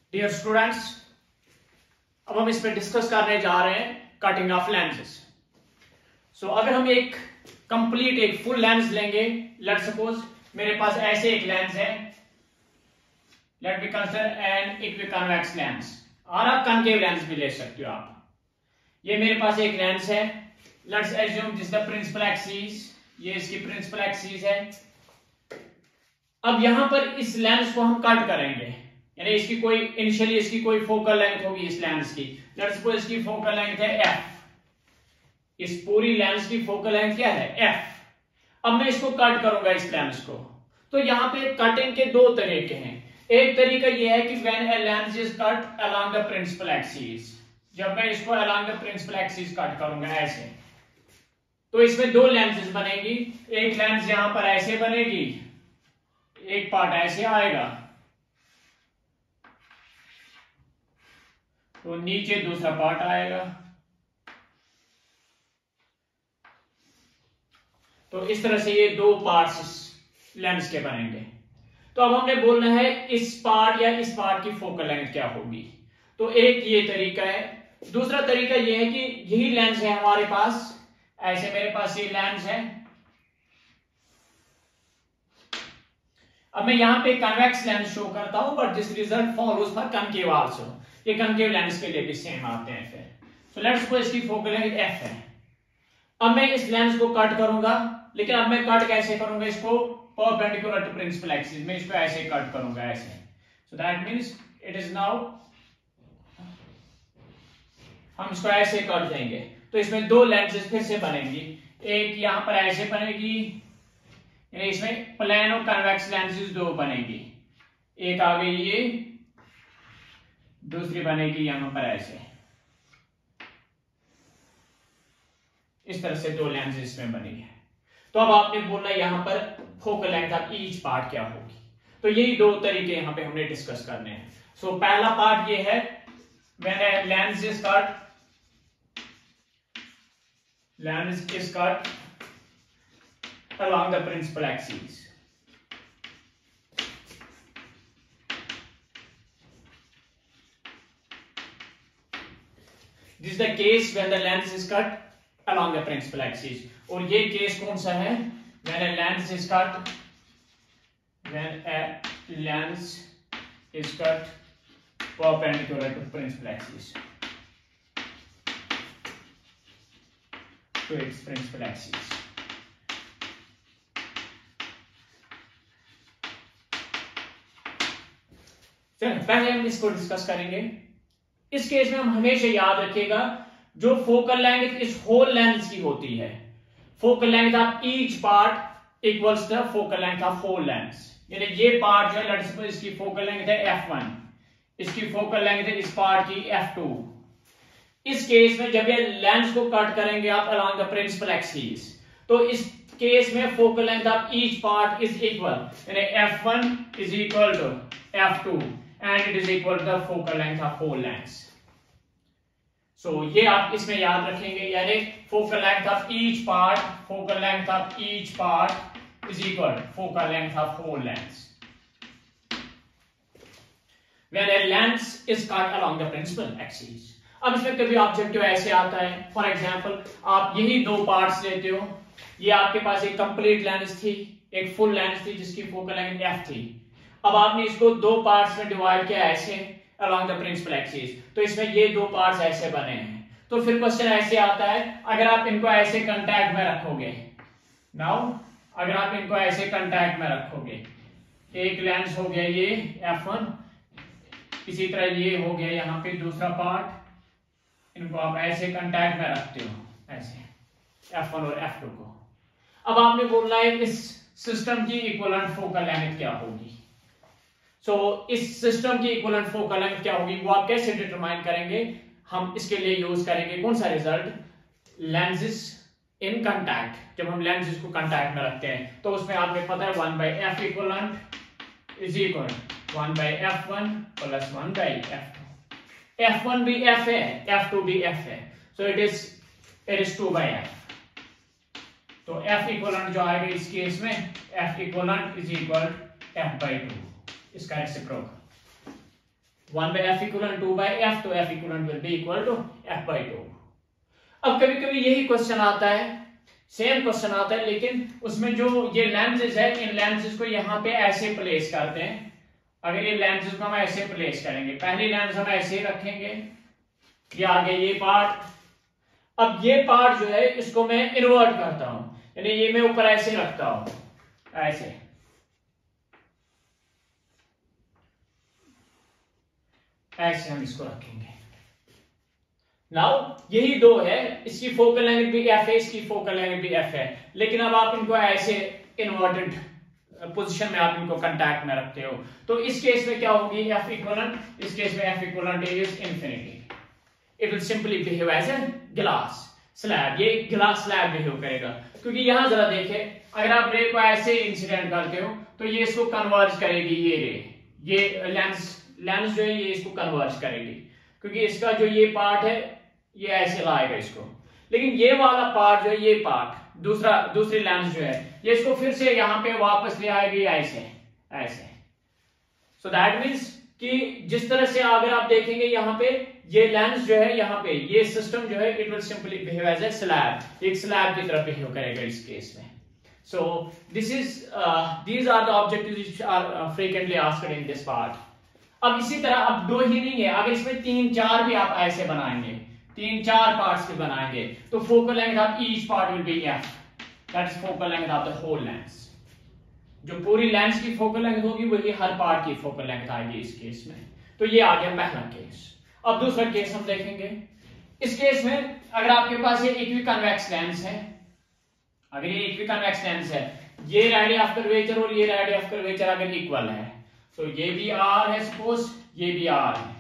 Dear students, अब हम इस पे डिस्कस करने जा रहे हैं कटिंग ऑफ लेंसेज। सो अगर हम एक कंप्लीट एक फुल लेंस लेंगे, लेट सपोज मेरे पास ऐसे एक लेंस है, let me consider an equiconvex lens, और आप कनकेव लेंस भी ले सकते हो आप। ये मेरे पास एक लेंस है, let's assume this the principal axis, ये इसकी प्रिंसिपल एक्सिस है। अब यहां पर इस लेंस को हम कट करेंगे, यानी इसकी कोई इनिशियली इसकी कोई फोकल लेंथ होगी इस लेंस की, लेट्स सपोज इसकी फोकल लेंथ है f, इस पूरी लेंस की फोकल लेंथ क्या है f। अब मैं इसको कट करूंगा इस लेंस को, तो यहां पे कटिंग के दो तरीके हैं। एक तरीका यह है कि when a lens is cut along the principal axis, जब मैं इसको along the principal axis cut करूंगा ऐसे, तो इसमें दो लेंसेज बनेगी। एक लेंस यहां पर ऐसे बनेगी, एक पार्ट ऐसे आएगा, तो नीचे दूसरा पार्ट आएगा। तो इस तरह से ये दो पार्ट्स लेंस के बनेंगे। तो अब हमने बोलना है इस पार्ट या इस पार्ट की फोकल लेंथ क्या होगी। तो एक ये तरीका है। दूसरा तरीका ये है कि यही लेंस है हमारे पास, ऐसे मेरे पास ये लेंस है। अब मैं यहां पे कन्वेक्स लेंस शो करता हूं, but this result follows for concave also. ये कनकेव लेंस के लिए भी सेम आते हैं फिर। सो लेट्स सपोज इसकी फोकल लेंथ f है। अब मैं इस लेंस को कट करूंगा, लेकिन अब मैं कट कैसे करूंगा इसको, परपेंडिकुलर टू प्रिंसिपल एक्सिस में इसको ऐसे कट करूंगा ऐसे। So that means it is now, हम इसको ऐसे कट देंगे, तो इसमें दो लेंसेज फिर से बनेंगी। एक यहां पर ऐसे बनेगी, यानी इसमें प्लेन और कन्वेक्स लेंसेज दो बनेगी। एक आ गई ये, दूसरी बनेगी यहां पर ऐसे। इस तरह से दो लेंसेज इसमें बनेगी। तो अब आपने बोला यहां पर focal length of each part क्या होगी। तो यही दो तरीके यहां पे हमने डिस्कस करने हैं। सो पहला पार्ट ये है, when a lens is cut, lens is cut along the principal axis. This is the case when the lens is cut along the principal axis. और ये केस कौन सा है, when a lens is cut, when a lens is cut perpendicular to principal axis, to its principal axis. चलिए पहले हम इसको discuss करेंगे। इस केस में हम हमेशा याद रखिएगा, जो फोकल लेंथ इस होल लेंस की होती है, focal length of each part equals the focal length of whole lens. यानी ये पार्ट जो है, लेट्स सपोज इसकी फोकल लेंथ है f1, इसकी फोकल लेंथ है इस पार्ट की f2। इस केस में जब ये लेंस को कट करेंगे आप अलोंग द प्रिंसिपल एक्सिस, तो इस केस में focal length of each part is equal, यानी f1 is equal to f2 and it is equal to the focal length of whole lens. So ये आप इसमें याद रखेंगे, यानी focal length of each part, focal length of each part is equal focal length of whole lens when a lens is cut along the principal axis. अब इसमें कभी objective ऐसे आता है, फॉर एग्जांपल आप यही दो पार्ट्स लेते हो, ये आपके पास एक कंप्लीट लेंस थी, एक फुल लेंस थी जिसकी फोकल लेंथ f थी। अब आपने इसको दो पार्ट्स में डिवाइड किया ऐसे अलोंग द प्रिंसिपल एक्सिस, तो इसमें ये दो पार्ट्स ऐसे बने हैं। तो फिर क्वेश्चन ऐसे आता है, अगर आप इनको ऐसे कांटेक्ट में रखोगे, नाउ अगर आप इनको ऐसे कांटेक्ट में रखोगे, एक लेंस हो गया ये f1, इसी तरह ये हो गया यहाँ पे दूसरा पार्ट, इनको आप ऐसे कांटेक्ट में रखते हो ऐसे f1 और f2 को। अब आपने बोलना है इस सिस्टम की इक्विवेलेंट फोकल लेंथ क्या होगी। सो इस सिस्टम की इक्विवेलेंट फोकल लेंथ क्या होगी, वो आप कैसे डिटरमाइन करेंगे। हम इसके लिए यूज करेंगे कौन सा रिजल्ट, लेंसेज इन कांटेक्ट। जब हम लेंसेज को कांटेक्ट में रखते हैं, तो उसमें आपको पता है 1/f equivalent is equal 1/f1 plus 1/f2। f1 भी f है, f2 भी f है, सो इट इज 2/f। तो f इक्विवेलेंट जो आएगा इस केस में, f equivalent is equal f/2, इसका reciprocal. 1 by f equivalent 2 by f, तो f equivalent will be equal to f by 2. अब कभी कभी यही क्वेश्चन आता है, सेम क्वेश्चन आता है, लेकिन उसमें जो ये लेंसेज है, इन लेंसेज को यहाँ पे ऐसे प्लेस करते हैं. अगर ये लेंसेज को हम ऐसे प्लेस करेंगे, पहली लेंस हम ऐसे ही रखेंगे, ये आगे ये पार्ट. अब ये पार्ट जो है इसको मैं इन्वर्ट करता हूं, यानी ये मैं ऊपर ऐसे रखता हूं, ऐसे ऐसे हम इसको रखेंगे. नाउ यही दो है, इसकी फोकल लेंथ भी f है, इसकी फोकल लेंथ भी f है, लेकिन अब आप इनको ऐसे इन्वर्टेड पोजीशन में आप इनको कांटेक्ट में रखते हो, तो इस केस में क्या होगी f इक्विवेलेंट, इस केस में f equivalent is infinity. It will simply behave as a glass slab. ये ग्लास स्लैब बिहेव करेगा, क्योंकि यहां जरा देखें, अगर आप रे को ऐसे इंसिडेंट करते हो तो ये इसको कन्वर्ज करेगी, ये रे, ये लेंस जो है ये इसको कन्वर्ज करेगी, क्योंकि इसका जो ये पार्ट है ये ऐसे लाएगा इसको. लेकिन ये वाला पार्ट जो है, ये पार्ट दूसरी लेंस जो है, ये इसको फिर से यहाँ पे वापस ले आएगी ऐसे ऐसे. सो दैट मीन्स कि जिस तरह से अगर आप देखेंगे यहाँ पे ये लेंस जो है, यहाँ पे ये सिस्टम जो है, it will simply behave as a slab, एक स्लैब की तरह बिहेव करेगा इस केस में. सो these are the objectives which are frequently asked in this part. अब इसी तरह अब दो ही नहीं है, अगर इसमें 3-4 भी आप ऐसे बनाएंगे, 3-4 पार्ट्स भी बनाएंगे, तो focal length of each part will be f, that is focal length of the whole lens. जो पूरी लेंस की फोकल लेंथ होगी वही हर पार्ट की फोकल लेंथ आएगी इस केस में. तो ये आ गया पहला केस. अब दूसरा केस हम देखेंगे. इस केस में अगर आपके पास ये इक्विकन्वेक्स लेंस है, अगर ये इक्विकन्वेक्स लेंस है, ये रेडियस ऑफ कर्वेचर और ये रेडियस ऑफ कर्वेचर अगर इक्वल है, तो ये भी r है, सपोज ये भी r है.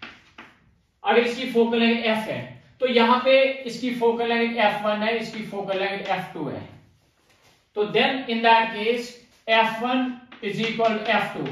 अगर इसकी फोकल लेंथ f है, तो यहां पे इसकी फोकल लेंथ f1 है, इसकी फोकल लेंथ f2 है. तो then in that case f1 is equal f2.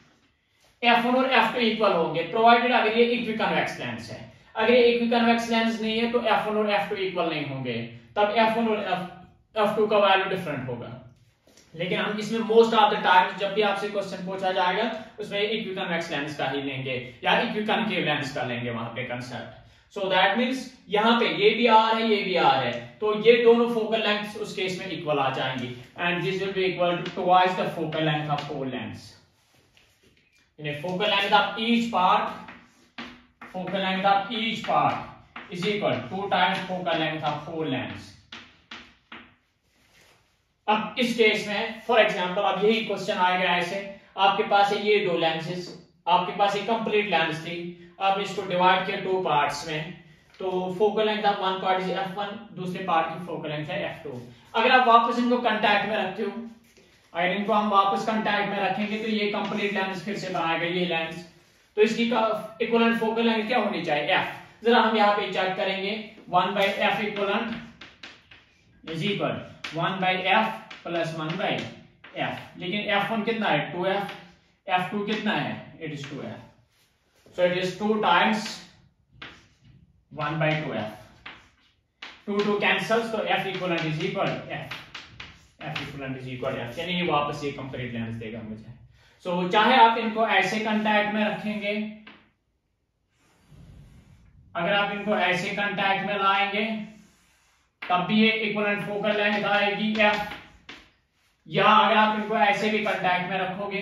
f1 और f2 इक्वल होंगे, प्रोवाइडेड अगर ये इक्विकन्वेक्स लेंस है. अगर ये इक्विकन्वेक्स लेंस नहीं है तो f1 और f2 इक्वल नहीं होंगे, तब f1 और f2 का वैल्यू डिफरेंट होगा. लेकिन हम इसमें मोस्ट ऑफ द टाइम जब भी आपसे क्वेश्चन पूछा जाएगा उसमें इक्विकन्वेक्स लेंस का ही लेंगे या इक्विकनकेव लेंस का लेंगे वहां पे कंसेप्ट. सो दैट मींस यहां पे ये भी r है, ये भी r है, तो ये दोनों फोकल लेंथ उस केस में इक्वल आ जाएंगी, and this will be equal to twice the focal length of whole lens. In focal length of each part is equal 2 times focal length of whole lens. अब इस case में for example अब यही question आएगा ऐसे, आपके पास है ये दो लेंसेज, आपके पास एक कंप्लीट लेंस थी, अब इसको डिवाइड किया 2 पार्ट्स में, तो focal length of one part is f1, दूसरे पार्ट की फोकल लेंथ है f2. अगर आप वापस इनको कांटेक्ट में रखते हो, अगर इनको हम वापस कांटेक्ट में रखेंगे तो ये कंप्लीट लेंस फिर से बनाएगा ये लेंस, तो इसकी इक्विवेलेंट फोकल लेंथ क्या होनी चाहिए f. जरा हम यहाँ पे चेक करेंगे, 1 by f equivalent is equal 1 by f plus 1 by f. लेकिन f1 कितना है 2f, f2 कितना है, it is 2f, so it is 2 times 1 by 2f. 2 cancels, so f equivalent is equal f. f equivalent is equal f, यानी ये वापस ये complete lens देगा मुझे. so चाहे आप इनको ऐसे कांटेक्ट में रखेंगे, अगर आप इनको ऐसे कांटेक्ट में लाएंगे तब भी ये इक्विवेलेंट फोकल लेंथ आएगी f, या अगर आप इनको ऐसे भी कांटेक्ट में रखोगे,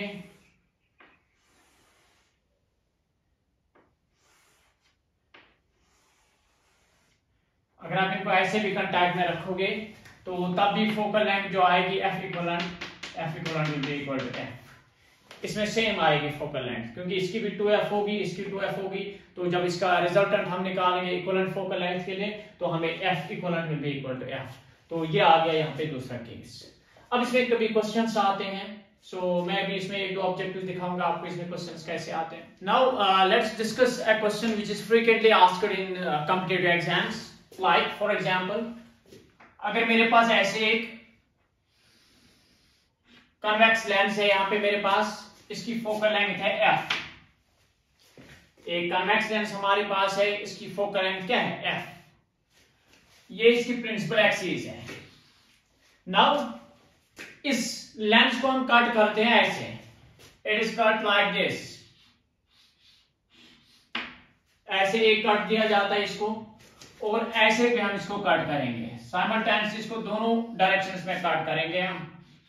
अगर आप इनको ऐसे भी कांटेक्ट में रखोगे तो तब भी फोकल लेंथ जो आएगी f equivalent will be equal to f. इसमें सेम आएगी फोकल लेंथ, क्योंकि इसकी भी 2f होगी, इसकी 2f होगी, तो जब इसका रिजल्टेंट हम निकालेंगे इक्विवेलेंट फोकल लेंथ के लिए तो हमें f equivalent will be equal to f. तो ये आ गया यहाँ पे दूसरा केस. अब इसमें कभी क्वेश्चंस आते हैं, सो मैं भी इसमें 1-2 ऑब्जेक्टिव्स दिखाऊंगा आपको इसमें क्वेश्चंस कैसे आते हैं. Now let's discuss a question which is frequently asked in competitive exams. Like for example, अगर मेरे पास ऐसे एक कन्वेक्स लेंस है, यहाँ पे मेरे पास इसकी फोकल लेंथ है f. एक कन्वेक्स लेंस हमारे पास है, इसकी फोकल लेंथ क्या है f. ये इसकी प्रिंसिपल एक्सिस है. नाउ इस लेंस को हम कट करते हैं ऐसे, it is cut like this. ऐसे एक कट दिया जाता है इसको, और ऐसे भी हम इसको कट करेंगे साइमल्टेनियसली, इसको दोनों डायरेक्शंस में कट करेंगे हम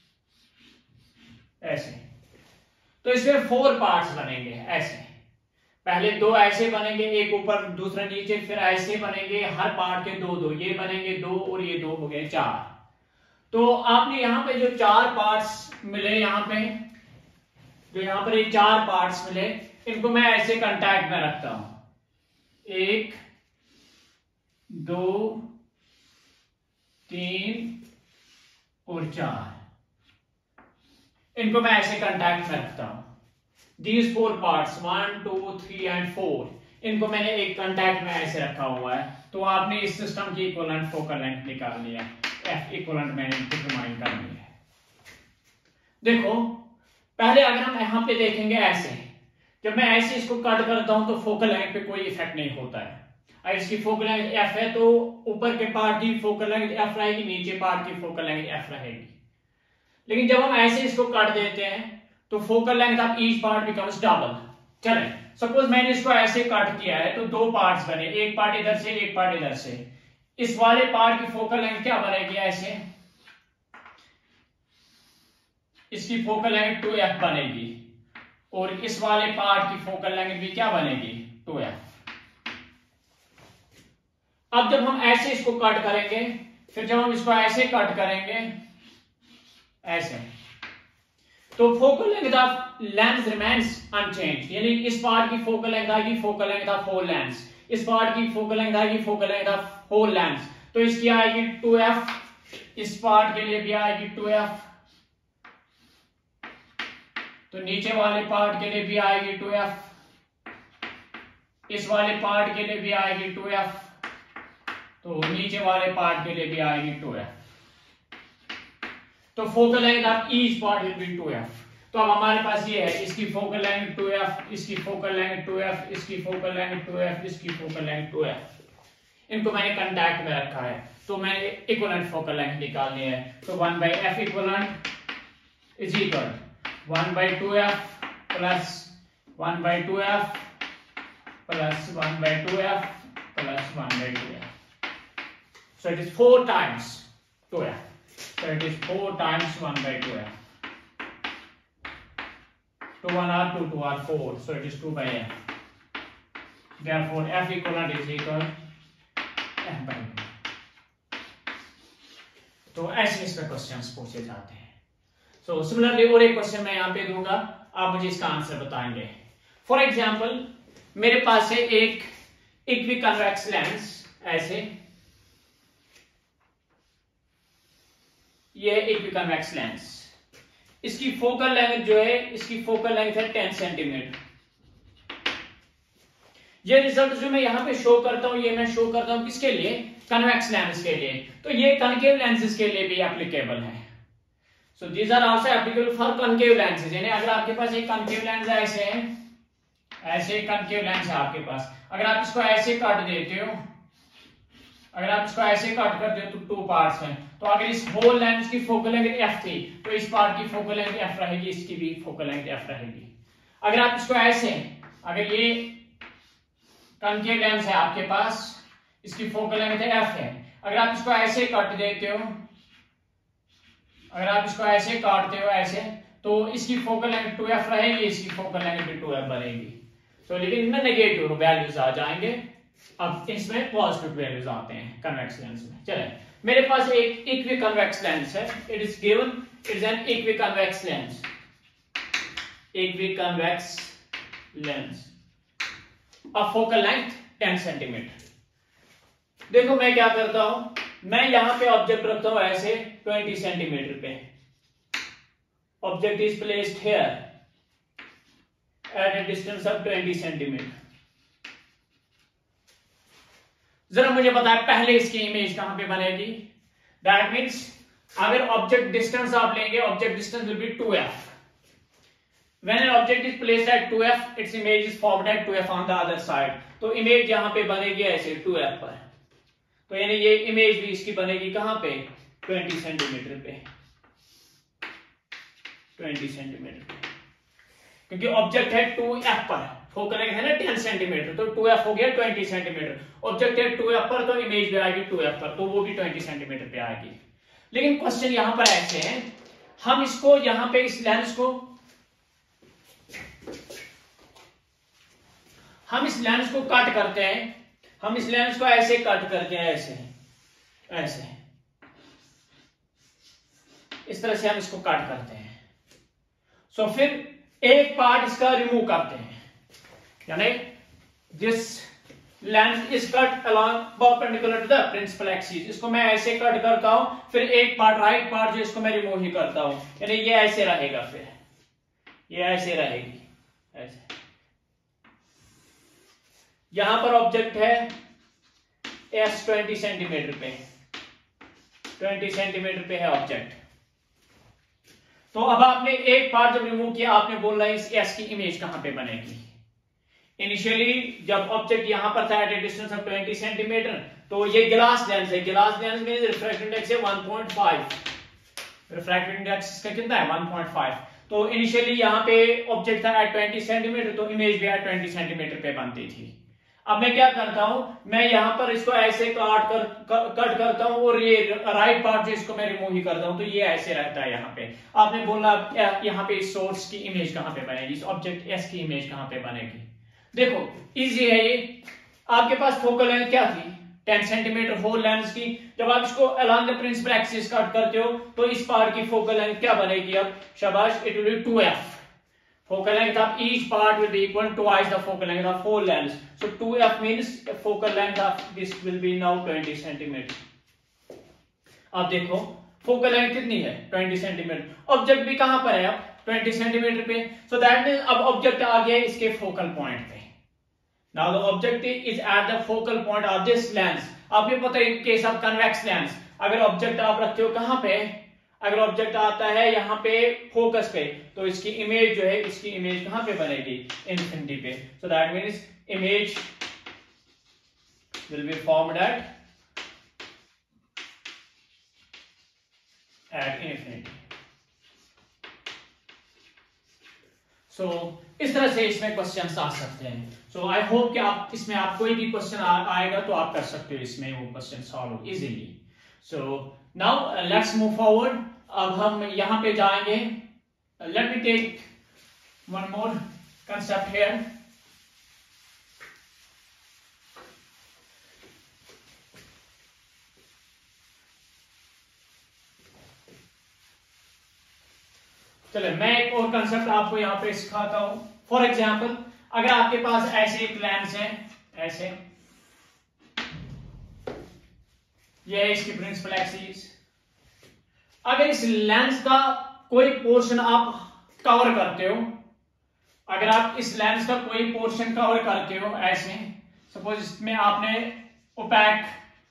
ऐसे। तो इसमें 4 पार्ट्स बनेंगे ऐसे, पहले 2 ऐसे बनेंगे, एक ऊपर दूसरा नीचे, फिर ऐसे बनेंगे, हर पार्ट के 2 2, ये बनेंगे 2 और ये 2 हो गए 4। तो आपने यहाँ पे जो 4 पार्ट्स मिले, यहाँ पे जो यहाँ पर ये 4 पार्ट्स मिले, इनको मैं ऐसे कांटेक्ट में रखता हूं, 1 2 3 और 4, इनको मैं ऐसे कांटेक्ट में रखता हूं। These 4 parts 1 2 3 and 4, इनको मैंने एक कांटेक्ट में ऐसे रखा हुआ है। तो आपने इस सिस्टम की इक्विवेलेंट फोकल लेंथ निकालनी है, F इक्विवेलेंट मैंने डिटरमाइन करनी है। देखो पहले अगर हम यहाँ पे देखेंगे ऐसे, जब मैं ऐसे इसको कट करता हूं तो फोकल लेंथ पे कोई इफेक्ट नहीं होता है। अगर इसकी फोकल लेंथ F है तो ऊपर के पार्ट की फोकल लेंथ F रहेगी, नीचे पार्ट की फोकल लेंथ F रहेगी। लेकिन जब हम ऐसे इसको काट देते हैं तो focal length of each part becomes double. चले सपोज मैंने इसको ऐसे कट किया है तो 2 पार्ट्स बने, एक पार्ट इधर से एक पार्ट इधर से। इस वाले पार्ट की फोकल लेंथ क्या बनेगी ऐसे, इसकी फोकल लेंथ 2f बनेगी, और इस वाले पार्ट की फोकल लेंथ भी क्या बनेगी 2f। अब जब हम ऐसे इसको कट करेंगे, फिर जब हम इसको ऐसे कट करेंगे ऐसे, तो focal length of lens remains unchanged, यानी इस पार्ट की फोकल लेंथ आएगी focal length of whole lens, इस पार्ट की फोकल लेंथ आएगी focal length of whole lens. तो इसकी आएगी 2f, इस पार्ट के लिए भी आएगी 2f, तो नीचे वाले पार्ट के लिए भी आएगी 2f, इस वाले पार्ट के लिए भी आएगी 2f, तो नीचे वाले पार्ट के लिए भी आएगी 2f। तो focal length of each part will be 2f। तो अब हमारे पास ये है, इसकी फोकल लेंथ 2f, इसकी फोकल लेंथ 2f, इसकी फोकल लेंथ 2f, इसकी फोकल लेंथ 2f। इनको मैंने कांटेक्ट में रखा है, तो मैंने इक्विवेलेंट फोकल लेंथ निकालनी है। तो 1/f equivalent is equal 1/2f plus 1/2f plus 1/2f plus 1/2f। So it is 4 times 2f. So it is 4 times 1/2f. 2 1 are 2 2 are 4. So it is 2/f. Therefore f equivalent is equal f/2। तो ऐसे इस पे questions पूछे जाते हैं। So similarly और एक question मैं यहाँ पे दूंगा, आप मुझे इसका आंसर बताएंगे। फॉर एग्जाम्पल मेरे पास है एक इक्विकन्वेक्स लेंस ऐसे, ये इक्विकन्वेक्स लेंस, इसकी फोकल लेंथ जो है, इसकी फोकल लेंथ है 10 सेंटीमीटर। ये रिजल्ट जो मैं यहाँ पे शो करता हूं, ये मैं शो करता हूं किसके लिए, कन्वेक्स लेंस के लिए। तो ये कनकेव लेंसेज के लिए भी एप्लीकेबल है। So these are also applicable for concave lenses, यानी अगर आपके पास एक कनकेव लेंस ऐसे है, ऐसे कनकेव लेंस है आपके पास, अगर आप इसको ऐसे काट देते हो, अगर आप इसको ऐसे कट करते हो तो 2 पार्ट्स हैं, तो अगर इस होल लेंस की फोकल लेंथ f थी तो इस पार्ट की फोकल लेंथ f रहेगी, इसकी भी फोकल लेंथ f रहेगी। अगर आप इसको ऐसे, अगर ये कनकेव लेंस है आपके पास, इसकी फोकल लेंथ f है, अगर आप इसको ऐसे काट देते हो, अगर आप इसको ऐसे काटते हो ऐसे, तो इसकी फोकल लेंथ 2f रहेगी, इसकी फोकल लेंथ भी 2f बनेगी। तो लेकिन इनमें नेगेटिव वैल्यूज आ जाएंगे, अब इसमें पॉजिटिव वैल्यूज आते हैं कन्वेक्स लेंस में। चले मेरे पास एक इक्विकन्वेक्स लेंस है, it is given, it is an equiconvex lens, equiconvex lens of focal length 10 centimetre. देखो मैं क्या करता हूं, मैं यहां पे ऑब्जेक्ट रखता हूं ऐसे 20 सेंटीमीटर पे, object is placed here at a distance of 20 centimetre. जरा मुझे बताएं पहले इसकी इमेज कहां पे बनेगी। दैट मीन्स अगर ऑब्जेक्ट डिस्टेंस आप लेंगे, object distance will be 2f। When an object is placed at 2f, its image is formed at 2f on the other side. तो इमेज यहां पे बनेगी ऐसे 2f पर, तो यानी ये इमेज भी इसकी बनेगी कहां पे, 20 सेंटीमीटर पे, 20 सेंटीमीटर पे, क्योंकि ऑब्जेक्ट है 2f पर। फोकल लेंथ है ना 10 सेंटीमीटर, तो 2f हो गया 20 सेंटीमीटर। ऑब्जेक्ट है 2f पर, तो इमेज भी आएगी 2f पर, तो वो भी 20 सेंटीमीटर पे आएगी। लेकिन क्वेश्चन यहां पर ऐसे है, हम इसको यहां पे इस लेंस को कट करते हैं, हम इस लेंस को ऐसे कट करते हैं, ऐसे इस तरह से हम इसको कट करते हैं। सो फिर एक पार्ट इसका रिमूव करते हैं, यानी this lens is cut along perpendicular to the principal axis. इसको मैं ऐसे कट करता हूं, फिर एक पार्ट राइट पार्ट जो इसको मैं रिमूव ही करता हूं, यानी ये ऐसे रहेगा, फिर ये ऐसे रहेगी, ऐसे। यहां पर ऑब्जेक्ट है एस 20 सेंटीमीटर पे, 20 सेंटीमीटर पे है ऑब्जेक्ट। तो अब आपने एक पार्ट जब रिमूव किया, आपने बोलना है इस एस की इमेज कहां पे बनेगी। इनिशियली जब ऑब्जेक्ट यहां पर था at a distance of 20 centimetre, तो ये ग्लास लेंस है, ग्लास लेंस में रिफ्रैक्टिव इंडेक्स है 1.5, रिफ्रैक्टिव इंडेक्स इसका कितना है 1.5। तो इनिशियली यहां पे ऑब्जेक्ट था एट 20 सेंटीमीटर, तो इमेज भी एट 20 सेंटीमीटर पे बनती थी। अब मैं क्या करता हूं, मैं यहां पर इसको ऐसे कट करता हूं, और ये राइट पार्ट जो इसको मैं रिमूव ही करता हूं, तो ये ऐसे रहता है यहां पे। आपने बोला यहां पे इस सोर्स की इमेज कहां पे बनेगी, इस ऑब्जेक्ट एस की इमेज कहां पे बनेगी। देखो इजी है ये। आपके पास फोकल लेंथ क्या थी 10 सेंटीमीटर होल लेंस की। जब आप इसको along the principal axis cut करते हो, तो इस पार्ट की फोकल लेंथ क्या बनेगी, अब शाबाश, it will be 2f। focal length of each part will be equal to twice the focal length of whole lens. So 2f means focal length of this will be now 20 centimeter. अब देखो focal length कितनी है 20 centimetre, object भी कहां पर है अब 20 centimetre पे। सो दैट मींस अब ऑब्जेक्ट आ गया इसके फोकल पॉइंट पे। Now the object is at the focal point of this lens. आपको पता है in case of convex lens, अगर ऑब्जेक्ट आप रखते हो कहां पे, अगर ऑब्जेक्ट आता है यहां पे फोकस पे, तो इसकी इमेज जो है, इसकी इमेज कहां पे बनेगी इन्फिनिटी पे। So that means image will be formed at infinity. So इस तरह से इसमें क्वेश्चंस आ सकते हैं। सो आई होप कि आप इसमें आप कोई भी क्वेश्चन आएगा तो आप कर सकते हो इसमें वो question solve easily. So now let's move forward. अब हम यहां पे जाएंगे। Let me take one more concept here. चले मैं एक और कंसेप्ट आपको यहां पे सिखाता हूं। फॉर एग्जाम्पल अगर आपके पास ऐसे एक लेंस है, ऐसे ये है इसकी प्रिंसिपल एक्सिस। अगर इस लेंस का कोई पोर्शन आप कवर करते हो, अगर आप इस लेंस का कोई पोर्शन कवर करते हो ऐसे, सपोज इसमें आपने ओपैक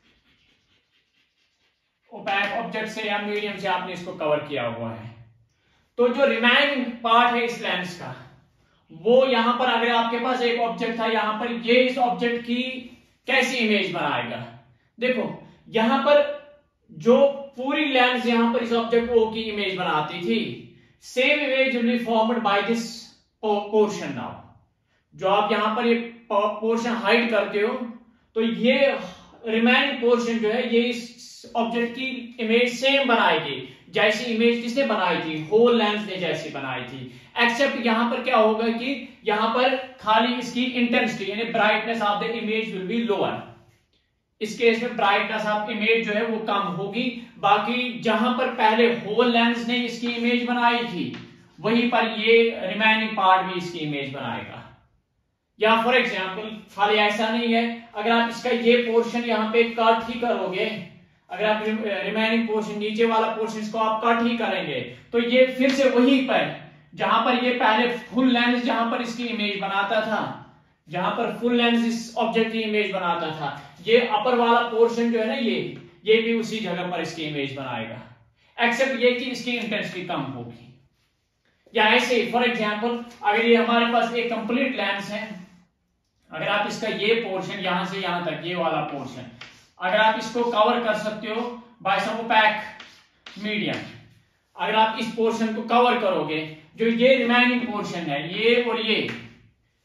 ऑब्जेक्ट से या मीडियम से आपने इसको कवर किया हुआ है, तो जो रिमेनिंग पार्ट है इस लेंस का, वो यहां पर अगर आपके पास एक ऑब्जेक्ट था यहां पर, ये इस ऑब्जेक्ट की कैसी इमेज बनाएगा। देखो यहां पर जो पूरी लेंस यहां पर इस ऑब्जेक्ट ओ की इमेज बनाती थी, same image will be formed by this portion. Now जो आप यहां पर ये पोर्शन हाइड करते हो, तो ये रिमेनिंग पोर्शन जो है ये इस ऑब्जेक्ट की इमेज सेम बनाएगी जैसी इमेज किसने बनाई थी, होल लेंस ने जैसी बनाई थी। एक्सेप्ट यहां पर क्या होगा कि यहां पर खाली इसकी इंटेंसिटी यानी brightness of the image will be lower. इस केस में ब्राइटनेस ऑफ इमेज जो है वो कम होगी। बाकी जहां पर पहले होल लेंस ने इसकी इमेज बनाई थी, वहीं पर ये रिमेनिंग पार्ट भी इसकी इमेज बनाएगा। या फॉर एग्जांपल खाली ऐसा नहीं है, अगर आप इसका ये पोर्शन यहां पे कट ही करोगे, अगर आप रिमेनिंग पोर्शन नीचे वाला पोर्शन इसको आप कट ही करेंगे, तो ये फिर से वहीं पर जहां पर ये पहले फुल लेंस जहां पर इसकी इमेज बनाता था, जहां पर फुल लेंस इस ऑब्जेक्ट की इमेज बनाता था, ये अपर वाला पोर्शन जो है ना ये भी उसी जगह पर इसकी इमेज बनाएगा। एक्सेप्ट ये कि इसकी इंटेंसिटी कम होगी। या ऐसे फॉर एग्जांपल अगर ये हमारे पास एक कंप्लीट लेंस है, अगर आप इसका ये पोर्शन यहां से यहां तक ये वाला पोर्शन अगर आप इसको कवर कर सकते हो बाय सम ओपैक मीडियम, अगर आप इस पोर्शन को कवर करोगे, जो ये रिमेनिंग पोर्शन है ये और ये,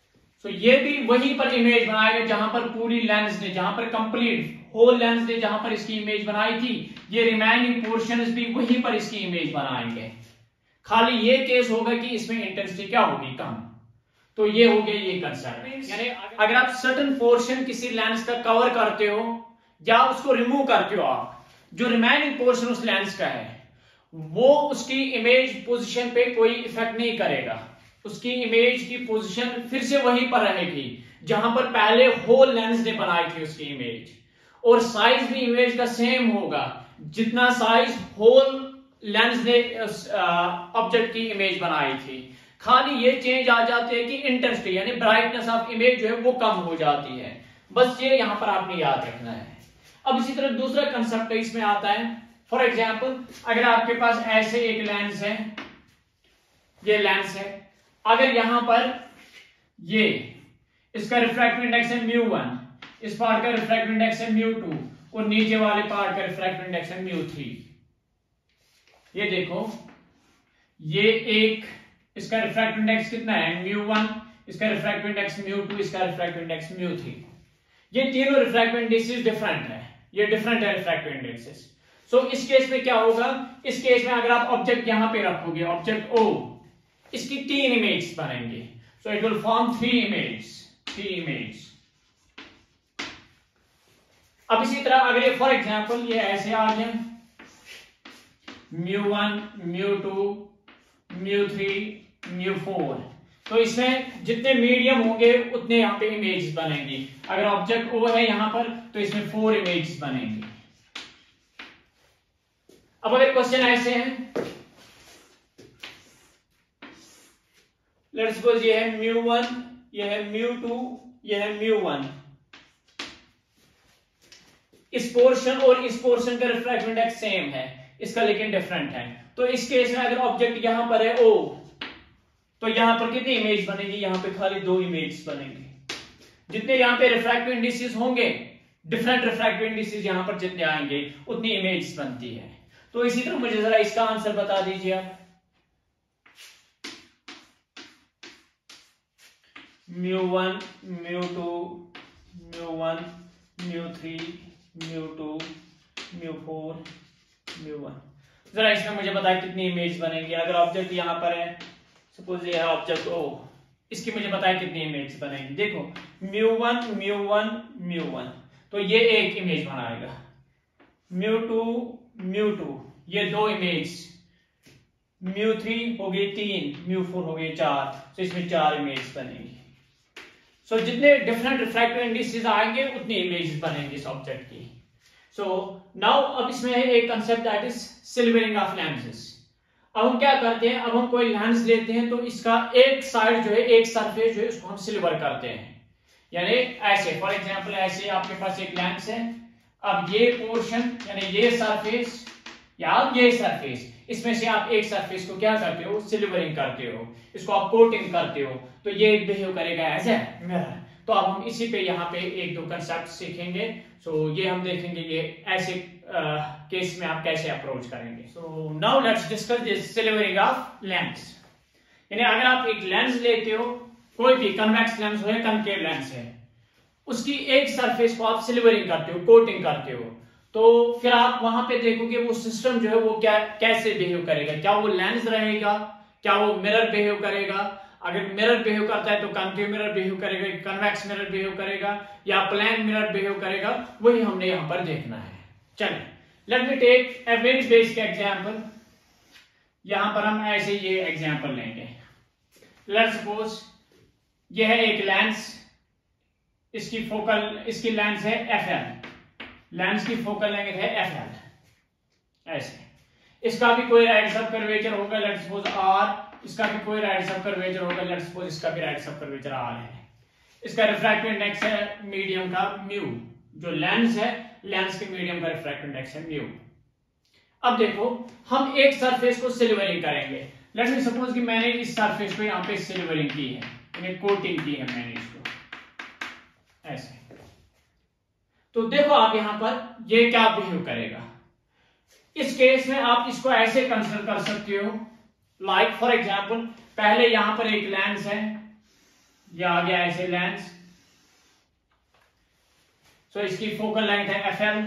तो ये भी वहीं पर इमेज बनाएगा जहां पर पूरी लेंस ने, जहां पर कंप्लीट होल लेंस ने जहां पर इसकी इमेज बनाई थी, ये रिमेनिंग पोर्शंस भी वहीं पर इसकी इमेज बनाएंगे। खाली ये केस होगा कि इसमें इंटेंसिटी क्या होगी, कम। तो ये हो गया ये कंसेप्ट। यानी अगर आप सर्टेन पोर्शन किसी लेंस का कवर करते हो या उसको रिमूव करते हो, आप जो रिमेनिंग पोर्शन उस लेंस का है वो उसकी इमेज पोजीशन पे कोई इफेक्ट नहीं करेगा। उसकी इमेज की पोजीशन फिर से वहीं पर रहेगी जहां पर पहले होल लेंस ने बनाई थी उसकी इमेज, और साइज भी इमेज का सेम होगा जितना साइज होल लेंस ने ऑब्जेक्ट की इमेज बनाई थी। खाली ये चेंज आ जाती है कि इंटेंसिटी यानी ब्राइटनेस ऑफ इमेज जो है वो कम हो जाती है। बस ये यहां पर आपने याद रखना है। अब इसी तरह दूसरा कंसेप्ट इसमें आता है। फॉर एग्जाम्पल, अगर आपके पास ऐसे एक लेंस है, ये लेंस है, अगर यहां पर ये इसका रिफ्रैक्टिव इंडेक्स है μ1, इस पार्ट का रिफ्रैक्टिव इंडेक्स है μ2 और नीचे वाले पार्ट का रिफ्रैक्टिव इंडेक्स है μ3। ये देखो, ये एक इसका रिफ्रैक्टिव इंडेक्स कितना है μ1, इसका रिफ्रैक्टिव इंडेक्स μ2, इसका रिफ्रैक्टिव इंडेक्स μ3। ये तीनों रिफ्रैक्टिव इंडेक्सेस डिफरेंट है, ये डिफरेंट है रिफ्रैक्टिव इंडेक्सेस। सो इस केस में क्या होगा, इस केस में अगर आप ऑब्जेक्ट यहां पे रखोगे, ऑब्जेक्ट O, इसकी 3 इमेज बनेंगे। So it will form 3 image. अब इसी तरह अगर ये फॉर एग्जांपल ये ऐसे आ गया μ1, μ2, μ3, μ4, तो इसमें जितने मीडियम होंगे उतने यहां पे इमेज बनेंगी। अगर ऑब्जेक्ट O है यहां पर तो इसमें 4 इमेज बनेंगी। अब अगर क्वेश्चन ऐसे हैं, लेट्स सपोज ये है μ1, ये है μ2, ये है μ1। इस पोर्शन और इस पोर्शन का रिफ्रैक्टिव इंडेक्स सेम है, इसका लेकिन डिफरेंट है। तो इस केस में अगर ऑब्जेक्ट यहां पर है O, तो यहां पर कितनी इमेज बनेगी, यहां पे खाली 2 इमेज बनेंगी। जितने यहां पे रिफ्रैक्टिव इंडिसेस होंगे, डिफरेंट रिफ्रैक्टिव इंडिसेस यहां पर जितने आएंगे उतनी इमेज बनती है। तो इसी तरह मुझे जरा इसका आंसर बता दीजिए आप। μ1, μ2, μ1, μ3, μ2, μ4, μ1। जरा इसमें मुझे बताया कितनी इमेज बनेंगी। अगर ऑब्जेक्ट यहां पर है, सपोज ये है ऑब्जेक्ट O, इसकी मुझे बताया कितनी इमेज बनेंगी। देखो μ1, μ1, μ1, तो ये एक इमेज बनाएगा। μ2, μ2, ये 2 इमेज। μ3 हो गई 3, μ4 हो गई 4, तो इसमें 4 इमेज बनेंगी। सो जितने डिफरेंट रिफ्रैक्टिव इंडिसेस आएंगे उतनी इमेज बनेंगी इस ऑब्जेक्ट की। सो नाउ अब इसमें है एक concept that is silvering of lenses. अब हम क्या करते हैं, अब हम कोई लेंस लेते हैं तो इसका एक साइड जो है, एक सरफेस जो है, उसको हम सिल्वर करते हैं। यानी ऐसे फॉर एग्जांपल ऐसे आपके पास एक लेंस है, अब ये पोर्शन यानी ये सरफेस या ये सरफेस, इसमें से आप एक सरफेस को क्या करते हो, सिल्वरिंग करते हो, इसको आप कोटिंग करते हो, तो ये बिहेव करेगा एज ए मिरर। तो अब हम इसी पे यहाँ पे 1-2 कंसेप्ट सीखेंगे। सो ये हम देखेंगे ये ऐसे केस में आप कैसे अप्रोच करेंगे। So now let's discuss this silvering of lens. यानी अगर आप एक लेंस लेते हो, कोई भी कन्वेक्स लेंस हो या कनकेव लेंस है, उसकी एक सरफेस को आप सिल्वरिंग करते हो, कोटिंग करते हो, तो फिर आप वहां पे देखोगे वो सिस्टम जो है वो क्या कैसे बिहेव करेगा। क्या वो लेंस रहेगा, क्या वो मिरर बिहेव करेगा। अगर मिरर बिहेव करता है तो कॉन्केव मिरर बिहेव करेगा, कन्वेक्स मिरर बिहेव करेगा या प्लेन मिरर बिहेव करेगा, वही हमने यहां पर देखना है। चलिए let me take a very basic example. यहां पर हम ऐसे ये एग्जांपल लेंगे। लेट्स सपोज ये है एक लेंस, इसकी लेंस है FL, लेंस की फोकल लेंथ है FL। ऐसे इसका भी कोई राइट सब कर्वेचर होगा, लेट्स सपोज R, इसका भी कोई राइट सब कर्वेचर होगा, लेट्स सपोज इसका भी राइट सब कर्वेचर R है। इसका रिफ्रैक्टिव इंडेक्स है मीडियम का म्यू, जो लेंस है लेंस के मीडियम का रिफ्रैक्टिव इंडेक्स है म्यू। अब देखो हम एक सरफेस को सिल्वरिंग करेंगे। लेट्स मी सपोज कि मैंने इस सरफेस को यहाँ पे सिल्वरिंग की है, यानी कोटिंग की है मैंने इसको ऐसे। तो देखो आप यहां पर ये क्या बिहेव करेगा। इस केस में आप इसको ऐसे कंसीडर कर सकते हो, लाइक फॉर एग्जांपल पहले यहां पर एक लेंस है, ये आ गया ऐसे लेंस। सो इसकी फोकल लेंथ है FL।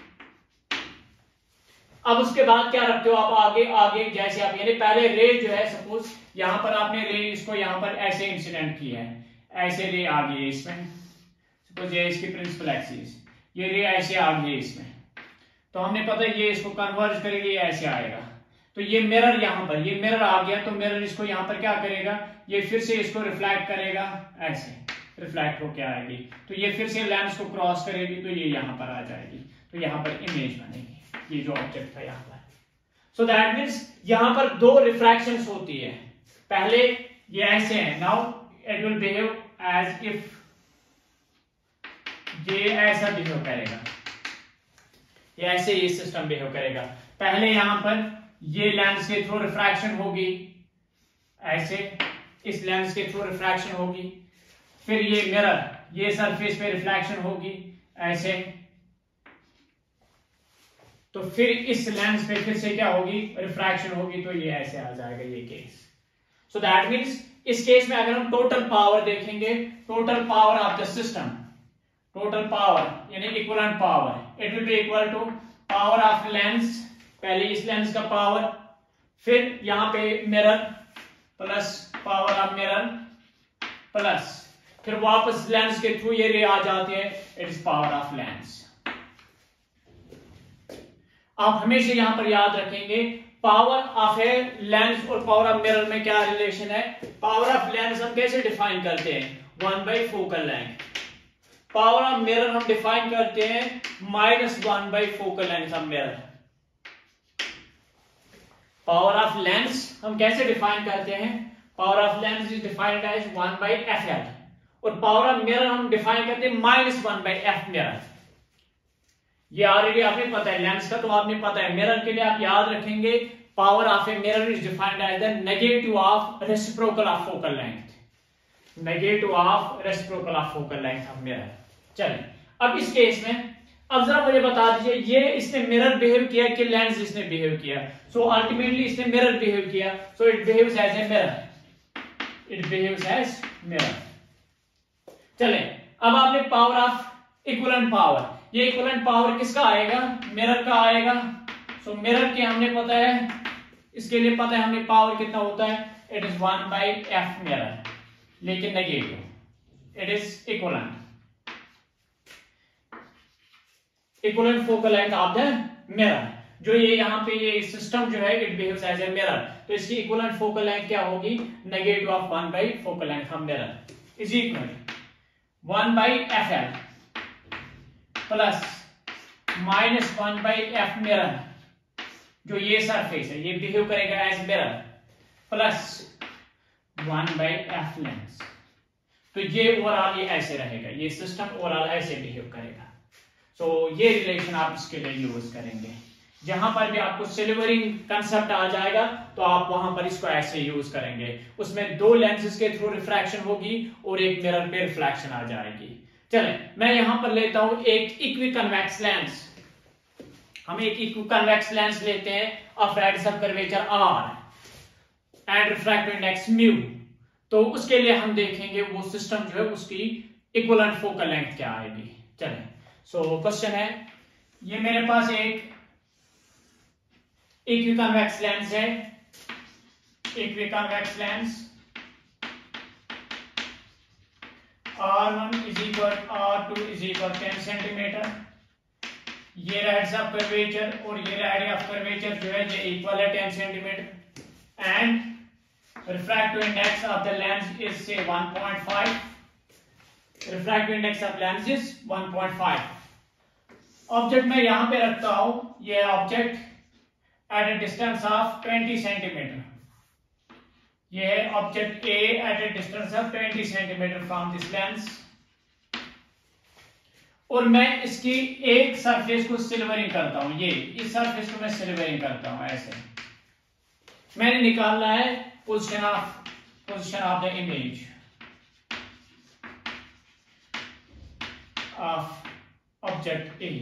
अब उसके बाद क्या रखते हो आप आगे आगे, जैसे आप यानी पहले रे जो है सपोज यहां पर आपने रे इसको यहां पर ऐसे इंसिडेंट किया है, ऐसे रे आ गई है इसमें, सपोज ये इसकी प्रिंसिपल एक्सिस, ये रे ऐसे आ गई है इसमें, तो हमने पता है ये इसको कन्वर्ज करेंगे, ये ऐसे आएगा। तो ये मिरर यहां पर, ये मिरर आ गया, तो मिरर इसको यहां पर क्या करेगा, ये फिर से इसको रिफ्लेक्ट करेगा, ऐसे रिफ्लेक्ट होके आएगी, तो ये फिर से लेंस को क्रॉस करेगी, तो ये यहां पर आ जाएगी, तो यहां पर इमेज बनेगी, ये जो ऑब्जेक्ट था यहां पर। सो दैट मीन्स यहां पर दो रिफ्रैक्शंस होती है, पहले ये ऐसे है, now it will behave as if, ये ऐसा बिहेव करेगा, ये ऐसे ये सिस्टम बिहेव करेगा। पहले यहां पर ये लेंस के थ्रू रिफ्रैक्शन होगी, ऐसे इस लेंस के थ्रू रिफ्रैक्शन होगी, फिर ये मिरर ये सरफेस पे रिफ्लेक्शन होगी ऐसे, तो फिर इस लेंस पे फिर से क्या होगी, रिफ्रैक्शन होगी, तो ये ऐसे आ जाएगा ये केस। सो दैट मीन्स इस केस में अगर हम टोटल पावर देखेंगे, total power of the system, total power यानी equivalent power, it will be equal to power of lens, पहले इस लेंस का पावर, फिर यहां पे mirror plus power of mirror, plus फिर वापस लेंस के थ्रू ये रे आ जाती है, it is power of lens. आप हमेशा यहां पर याद रखेंगे पावर ऑफ ए लेंस और पावर ऑफ मिरर में क्या रिलेशन है। पावर ऑफ लेंस हम कैसे डिफाइन करते हैं, 1 focal length. Power of mirror हम डिफाइन करते हैं -1 focal length of mirror. Power of lens हम कैसे डिफाइन करते हैं, power of lens is defined as 1/FL, और पावर ऑफ मिरर हम डिफाइन करते हैं -1/F मिरर। ये ऑलरेडी आपने पता है, लेंस का तो आपने पता है, मिरर के लिए आप याद रखेंगे power of a mirror is defined as the negative of reciprocal of focal length, negative of reciprocal of focal length of mirror. चलिए अब इस केस में अब जरा मुझे बता दीजिए, ये इसने मिरर बिहेव किया कि लेंस इसने बिहेव किया। सो अल्टीमेटली इसने मिरर बिहेव किया, so it behaves as a mirror, it behaves as mirror. चले अब आपने पावर ऑफ इक्विवेलेंट पावर, ये इक्विवेलेंट पावर किसका आएगा, मिरर का आएगा। सो मिरर के हमने पता है, इसके लिए पता है हमें पावर कितना होता है, इट इज 1/F मिरर, लेकिन negative, it is equivalent focal length of the mirror. जो ये यहाँ पे ये सिस्टम जो है it behaves as a mirror, तो इसकी इक्विवेलेंट फोकल लेंथ क्या होगी, negative of 1 focal length of mirror is equal 1/FL plus -1/F mirror, जो ये सरफेस है ये बिहेव करेगा as mirror, plus 1/F lens. तो ये ओवरऑल ये ऐसे रहेगा, ये सिस्टम ओवरऑल ऐसे बिहेव करेगा। सो ये रिलेशन आप इसके लिए यूज करेंगे, जहां पर भी आपको सिल्वरिंग कंसेप्ट आ जाएगा तो आप वहां पर इसको ऐसे यूज करेंगे। उसमें दो लेंसेज के थ्रू रिफ्रैक्शन होगी और एक मिरर पे रिफ्लेक्शन आ जाएगी। चले मैं यहां पर लेता हूं एक इक्वी कन्वेक्स लेंस, हम एक इक्वी कन्वेक्स लेंस लेते हैं of radius of curvature r and refractive index mu. तो उसके लिए हम देखेंगे वो सिस्टम जो है उसकी इक्विवेलेंट फोकल लेंथ क्या आएगी। चले सो क्वेश्चन है, ये मेरे पास एक इक्विकॉन्वेक्स लेंस है, equiconvex lens R1 is equal R2 is equal 10 centimetre. ये रेडियस ऑफ कर्वेचर और ये रेडियस ऑफ कर्वेचर जो है ये इक्वल है 10 centimetre and refractive index of the lens is से 1.5, refractive index of lens is 1.5। Object मैं यहां पे रखता हूं, ये object at a distance of 20 centimetre, ये है object A at a distance of 20 centimetre from this lens, और मैं इसकी एक सरफेस को सिल्वरिंग करता हूं, ये इस सरफेस को मैं सिल्वरिंग करता हूं ऐसे। मैंने निकालना है position of the image of object A.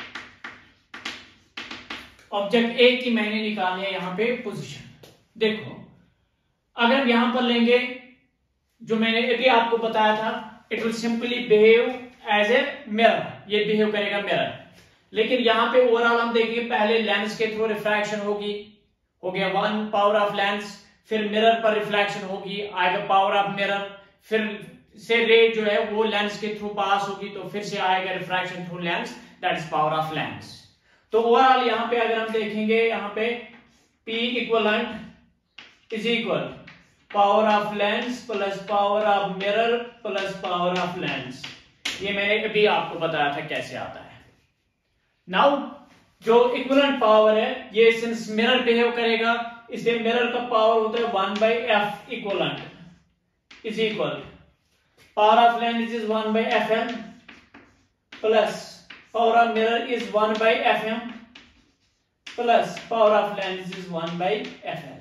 Object A की मैंने निकाली है यहां पे पोजीशन। देखो अगर हम यहां पर लेंगे जो मैंने अभी आपको बताया था, it will simply behave as a mirror, ये बिहेव करेगा मिरर। लेकिन यहाँ पे ओवरऑल हम देखेंगे, पहले लेंस के थ्रू रिफ्रैक्शन होगी, हो गया 1 पावर ऑफ लेंस, फिर मिरर पर रिफ्लेक्शन होगी, आएगा पावर ऑफ मिरर, फिर से रे जो है वो लेंस के थ्रू पास होगी, तो फिर से आएगा refraction through lens, that is power of lens. तो ओवरऑल यहाँ पे अगर हम देखेंगे, यहाँ पे P equivalent is equal power of lens plus power of mirror plus power of lens. ये मैंने अभी आपको बताया था कैसे आता है। नाउ जो इक्विवेलेंट पावर है, ये सिंस मिरर बिहेव करेगा, इसलिए मिरर का पावर होता है 1/f equivalent is equal power of lens is 1/fm plus power of mirror is 1/fm plus power of lens is 1/fl।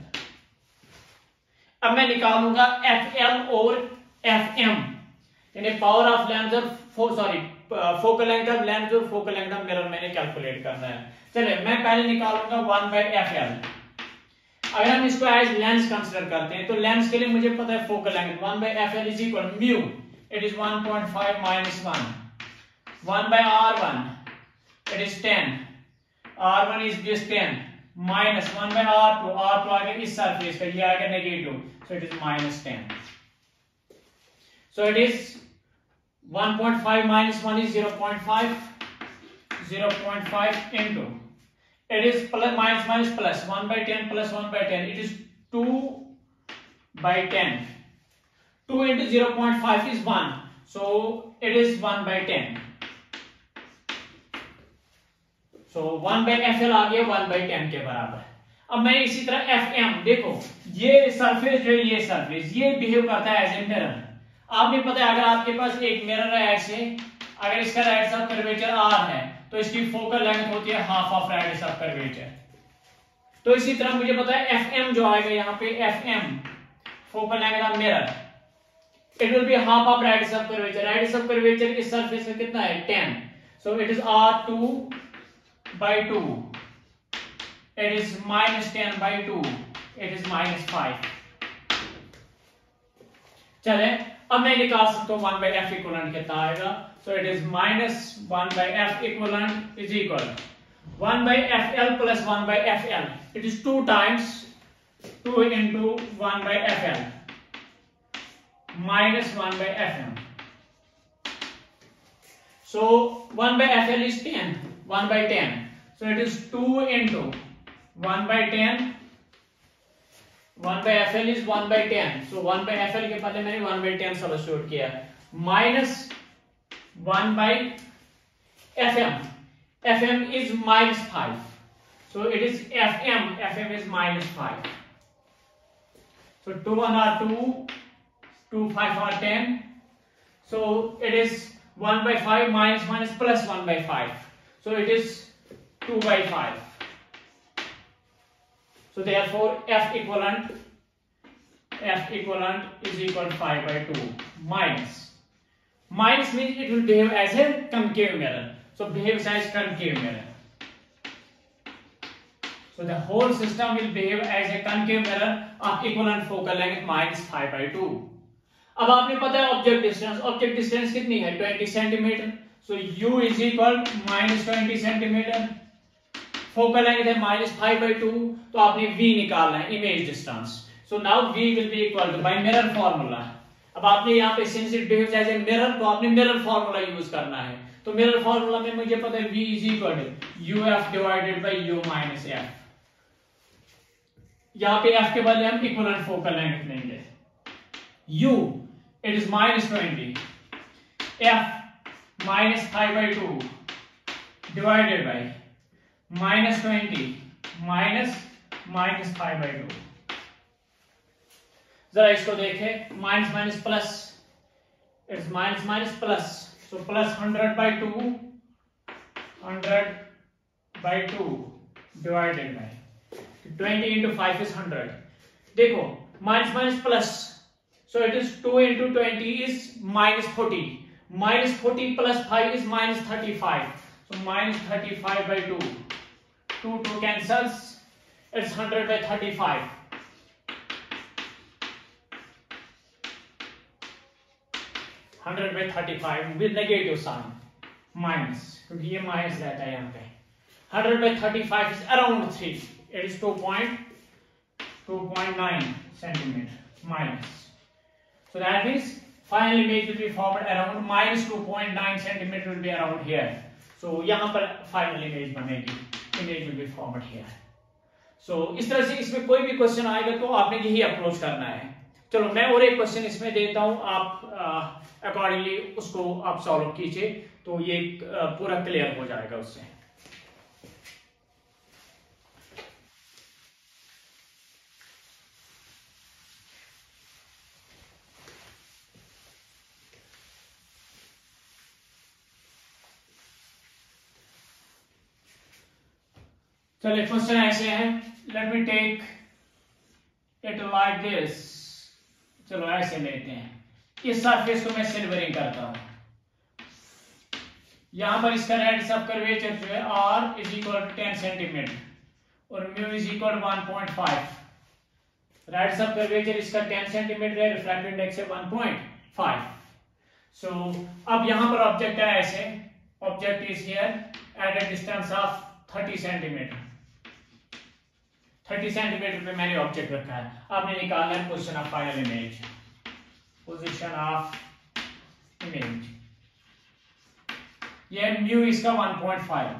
अब मैं निकालूंगा fl और fm, यानी पावर ऑफ लेंस और फोकल लेंथ ऑफ लेंस और focal length of mirror मैंने calculate करना है। चलिए मैं पहले निकालूंगा 1/fl। अगर हम इसको एज लेंस कंसीडर करते हैं, तो लेंस के लिए मुझे पता है focal length 1/fl is equal mu, it is 1.5 minus 1/r1 it is 10, r1 is this 10 minus 1/r2, r2 आगे इस सरफेस का, ये आगे negative, so it is minus 10, so it is 1.5 minus 1 is 0.5, 0.5 into, it is plus minus plus 1/10 plus 1/10, it is 2/10, 2 into 0.5 is 1, so it is 1/10, so 1/fl आ गया 1/10 के बराबर। अब मैं इसी तरह fm, देखो ये सरफेस जो है, ये सरफेस ये बिहेव करता है एज ए मिरर। आपने पता है, अगर आपके पास एक मिरर है ऐसे, अगर इसका रेडियस ऑफ कर्वेचर r है, तो इसकी फोकल लेंथ होती है half of radius of curvature. तो इसी तरह मुझे पता है fm जो आएगा यहाँ पे, fm focal length of mirror, it will be half of radius of curvature. Radius of curvature इस सरफेस का कितना है 10, so it is r2/2, it is -10/2, it is -5। चले अब मैं निकाल सकता हूं 1/f इक्विवेलेंट कितना आएगा, so it is -1/f equivalent is equal 1/fl plus 1/fl, it is 2 times 2 into 1/fl minus 1/fm, so 1/fl is 10, 1/10, so it is 2 into 1/10, 1/fl is 1/10, so 1/fl के पहले मैंने 1/10 सब्स्टिट्यूट किया, minus 1/fm, fm is -5, so it is fm is -5, so 2 1 are 2, 2 5 are 10, so it is 1/5 minus plus 1/5, so it is 2/5. So therefore F equivalent is equal to 5/2 minus means it will behave as a concave mirror, so behaves as concave mirror, so the whole system will behave as a concave mirror of equivalent focal length minus 5/2. अब आपने पता है object distance कितनी है 20 centimetre, so u is equal -20 centimetre, focal length है -5/2, तो आपने v निकालना है, image distance, so now v will be equal to by mirror formula. अब आपने यहाँ पे since it behaves as a mirror, तो आपने मिरर फार्मूला यूज करना है, तो मिरर फार्मूला में मुझे पता है v is equal to uf divided by u minus f। यहाँ पे f के बदले हम इक्विवेलेंट फोकल लेंथ लेंगे, u it is -20, f -5/2 divided by -20 minus -5/2। जरा इसको देखें, minus plus, it's minus plus, so plus 100/2 divided by 20 into 5 is 100। देखो minus plus, so it is 2 into 20 is -40, -40 plus 5 is -35, so -35/2, 2 cancels, it's 100/35, 100/35 with negative sign minus, क्योंकि ये minus रहता है यहाँ पे. 100/35 is around 3. It is 2.9 centimeter minus. So that means final image will be formed around minus 2.9 centimeter will be around here. So यहाँ पर final image बनेगी. Image will be formed here. So इस तरह से इसमें कोई भी क्वेश्चन आएगा तो आपने यही अप्रोच करना है. चलो मैं और एक क्वेश्चन इसमें देता हूं, आप अकॉर्डिंगली उसको आप सॉल्व कीजिए तो ये पूरा क्लियर हो जाएगा उससे. चलिए क्वेश्चन ऐसे हैं. Let me take it like this. चलो ऐसे लेते हैं. इस सरफेस को मैं सिल्वरिंग करता हूं. यहां पर इसका रेड सब कर्वेचर जो है r is equal to 10 centimetre और म्यू इज इक्वल 1.5. रेड सब कर्वेचर इसका 10 सेंटीमीटर है, रिफ्रैक्टिव इंडेक्स है 1.5. सो अब यहां पर ऑब्जेक्ट है ऐसे. Object is here at a distance of 30 centimetre. 30 centimetre पे मैंने ऑब्जेक्ट रखा है. आपने निकालना है position of final image. Position of image ये म्यू इसका 1.5.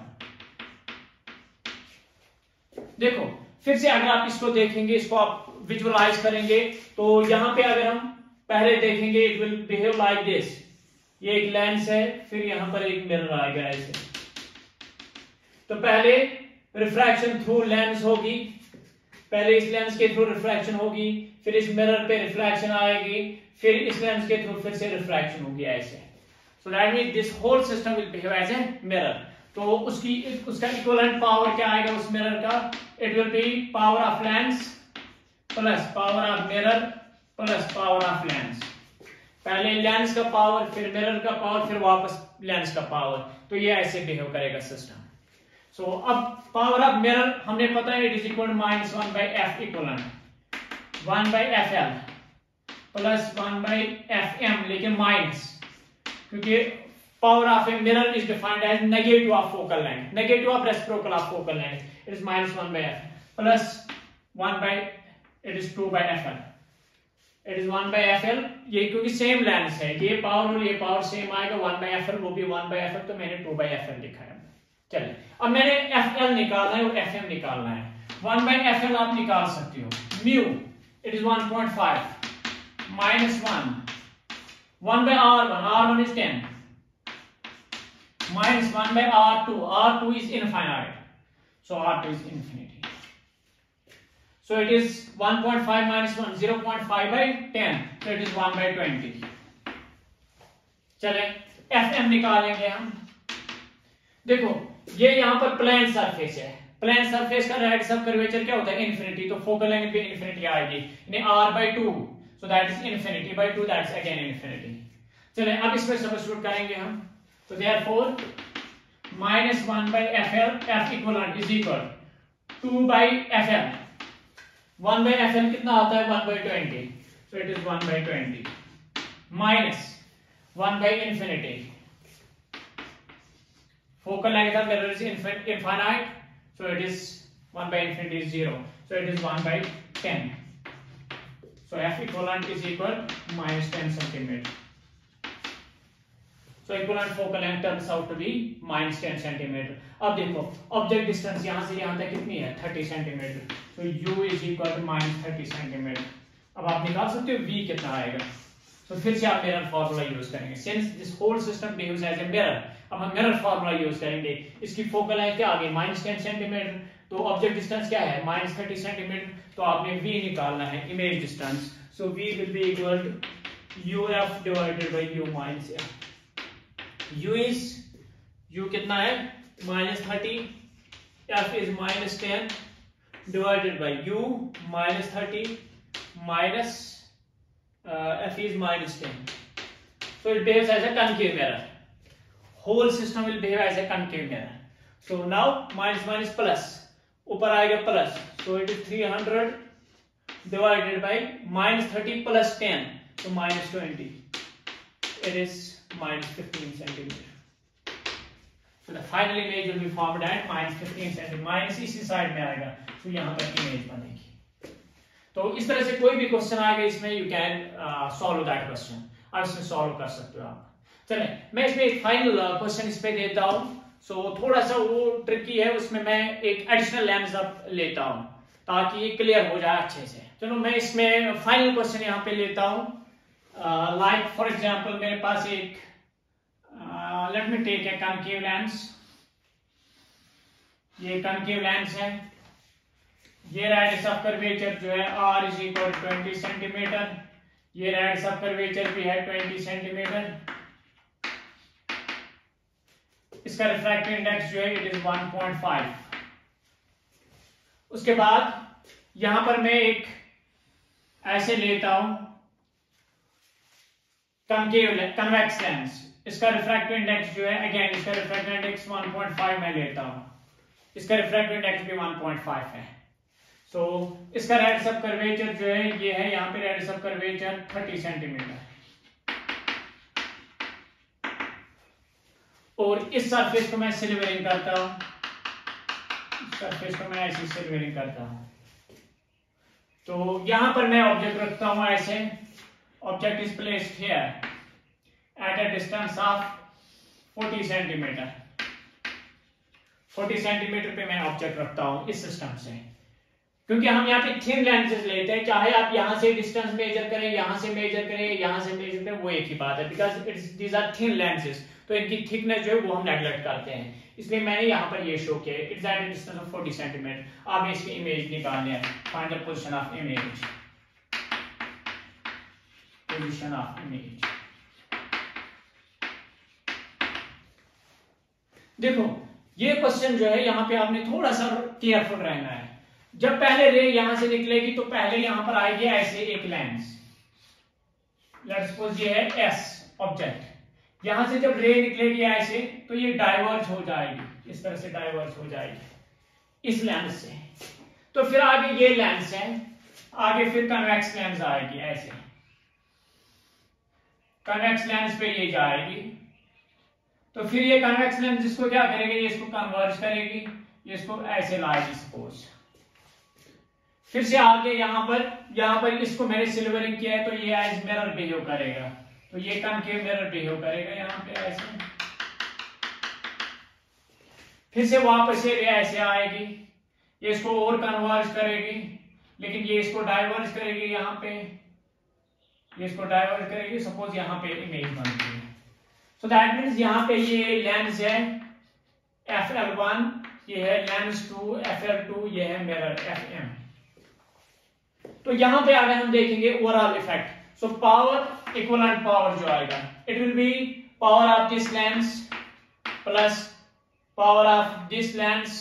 देखो फिर से अगर आप इसको देखेंगे, इसको आप विजुअलाइज करेंगे तो यहां पे अगर हम पहले देखेंगे it will behave like this. ये एक लेंस है, फिर यहां पर एक मिरर आएगा ऐसे. तो पहले रिफ्रैक्शन थ्रू लेंस होगी, पहले इस लेंस के थ्रू रिफ्रैक्शन होगी, फिर इस मिरर पे रिफ्लेक्शन आएगी, फिर इस लेंस के थ्रू फिर से रिफ्रैक्शन होगी ऐसे. So that means this whole system will behave as a mirror. तो उसका इक्विवेलेंट पावर क्या आएगा उस मिरर का? It will be power of lens plus power of mirror plus power of lens. पहले लेंस का पावर, फिर मिरर का पावर, फिर वापस लेंस का पावर. तो ये ऐसे बिहेव करेगा सिस्टम. सो अब पावर ऑफ मिरर हमने पता है it is equal minus 1/f equivalent 1/fl plus 1/fm, लेकिन माइनस, क्योंकि power of a mirror is defined as negative of focal length, negative of reciprocal of focal length. It is minus 1/f plus 1/, it is 2/fl. It is 1/fl. ये क्योंकि same lens है, ये power और ये power same आएगा. 1/fl वो भी 1/fl, तो मैंने 2/fl लिखा है. चलिए अब मैंने fl निकालना है और fm निकालना है. 1/fl आप निकाल सकते हो. Mu it is 1.5 minus 1/r1 is 10 minus 1/r2. r2 is infinite, so r2 is infinity. So it is 1.5 minus 1 0.5/10, so it is 1/20. चले fm निकालेंगे हम. देखो ये यहाँ पर प्लेन सरफेस है. प्लेन सरफेस का रेड सब कर्वेचर क्या होता है? इन्फिनिटी. तो फोकल लेंथ पे इन्फिनिटी आएगी, यानी r/2, so that is infinity by 2, that's again infinity. चलिए अब इसमें सब्स्टिट्यूट करेंगे हम. तो therefore minus 1/fl f equivalent is equal 2/fl. 1/fl कितना आता है? 1/20, so it is 1/20 minus 1/infinity. Focal length of mirror is infinite, so it is 1/infinity is 0, so it is 1/10. So f equivalent is equal minus 10 centimeter. So equivalent focal length turns out to be minus 10 centimeter. अब देखो object distance यहाँ से यहाँ तक कितनी है? 30 centimetre. So u is equal to minus 30 centimetre. अब आप निकाल सकते हो v कितना आएगा. तो फिर से आप मिरर फार्मूला यूज करेंगे. Since this whole system behaves as a mirror, अब हम मिरर फार्मूला यूज करेंगे. इसकी फोकल लेंथ क्या आ गई? Minus 10 centimetre. तो ऑब्जेक्ट डिस्टेंस क्या है? Minus 30 centimetre. तो आपने v निकालना है, image distance. So v will be equal to uf divided by u minus f. u is, u कितना है? Minus 30, f is minus 10 divided by u minus 30 minus f is minus 10. So it behaves as a concave mirror. Whole system will behave as a concave mirror. So now minus minus plus, ऊपर आएगा plus. So it is 300 divided by minus 30 plus 10, so minus 20. it is minus 15 centimeter. So the final image will be formed at minus 15 centimeter. Minus इसी side में आएगा, तो यहाँ पर image बनेगी। तो इस तरह से कोई भी क्वेश्चन आएगा इसमें you can solve that question, और इसमें सॉल्व कर सकते हो आप। चले मैं इसमें एक फाइनल क्वेश्चन इस पे देता हूँ। सो थोड़ा सा वो ट्रिकी है, उसमें मैं एक एडिशनल लेंस अब लेता हूँ ताकि ये क्लियर हो जाए अच्छे से। चलो मैं इसमें फाइनल क्वेश्चन यहाँ पे लेता हूँ। लाइक फॉर एग्जांपल मेरे पास एक let me take a concave lens. ये कनकेव लेंस है, ये रेडियस ऑफ कर्वेचर जो है r इज इक्वल 20 सेंटीमीटर, ये रेडियस ऑफ कर्वेचर भी है 20 सेंटीमीटर। इसका रिफ्रैक्टिव इंडेक्स जो है इट इज 1.5। उसके बाद यहां पर मैं एक ऐसे लेता हूं कन्वेक्स लेंस, इसका रिफ्रैक्टिव इंडेक्स जो है अगेन इसका रिफ्रैक्टिव इंडेक्स 1.5 मैं लेता हूं, इसका रिफ्रैक्टिव इंडेक्स भी 1.5 है। सो इसका रेडियस ऑफ कर्वेचर जो है ये है, यहां पे रेडियस ऑफ कर्वेचर 30 सेंटीमीटर, और इस सरफेस को मैं सिल्वरिंग करता हूं, सरफेस को मैं ऐसे सिल्वरिंग करता हूं। तो यहां पर मैं ऑब्जेक्ट रखता हूं ऐसे, object is placed here at a distance of 40 centimetre. 40 centimetre पे मैं ऑब्जेक्ट रखता हूं इस सिस्टम से, क्योंकि हम यहाँ पे थिन लेंसेज लेते हैं, चाहे आप यहां से डिस्टेंस मेजर करें, यहां से मेजर करें, यहां से मेजर करें, वो एक ही बात है, because it's these are thin lenses, तो इनकी थिकनेस जो है वो हम नेगलेक्ट करते हैं। इसलिए मैंने यहाँ पर ये शो किया, it's at a distance of 40 centimetre. आप इसकी इमेज निकालनी है, find the position of image, position of image. देखो ये क्वेश्चन जो है यहाँ पे आपने थोड़ा सा केयरफुल रहना है। जब पहले रे यहां से निकलेगी तो पहले यहां पर आएगी ऐसे एक लेंस, लेट्स सपोज ये है एस ऑब्जेक्ट, यहां से जब रे निकलेगी ऐसे तो ये डाइवर्ज हो जाएगी, इस तरह से डाइवर्ज हो जाएगी इस लेंस से। तो फिर आगे ये लेंस है, आगे फिर कन्वेक्स लेंस आएगी ऐसे, कन्वेक्स लेंस पे ये जाएगी, तो फिर ये कन्वेक्स लेंस इसको क्या करेगी, ये इसको कन्वर्ज करेगी, ये इसको ऐसे लाएगी सपोज। फिर से आगे यहां पर इसको मैंने सिल्वरिंग किया है, तो ये एज मिरर बिहेव करेगा, तो ये कनकेव मिरर बिहेव करेगा यहां पे ऐसे। फिर से वापस ये ऐसे आएगी, ये इसको और कन्वर्ज करेगी, लेकिन ये इसको डाइवर्ज करेगी, यहां पे ये इसको डाइवर्ज करेगी, सपोज यहां पे इमेज बनती है। सो दैट मीन्स यहां पे ये लेंस है FL1, ये है लेंस 2 FL2, ये है मिरर FM। तो यहां पे आगे हम देखेंगे overall effect. So power, equivalent power जो आएगा, it will be power of this lens plus power of this lens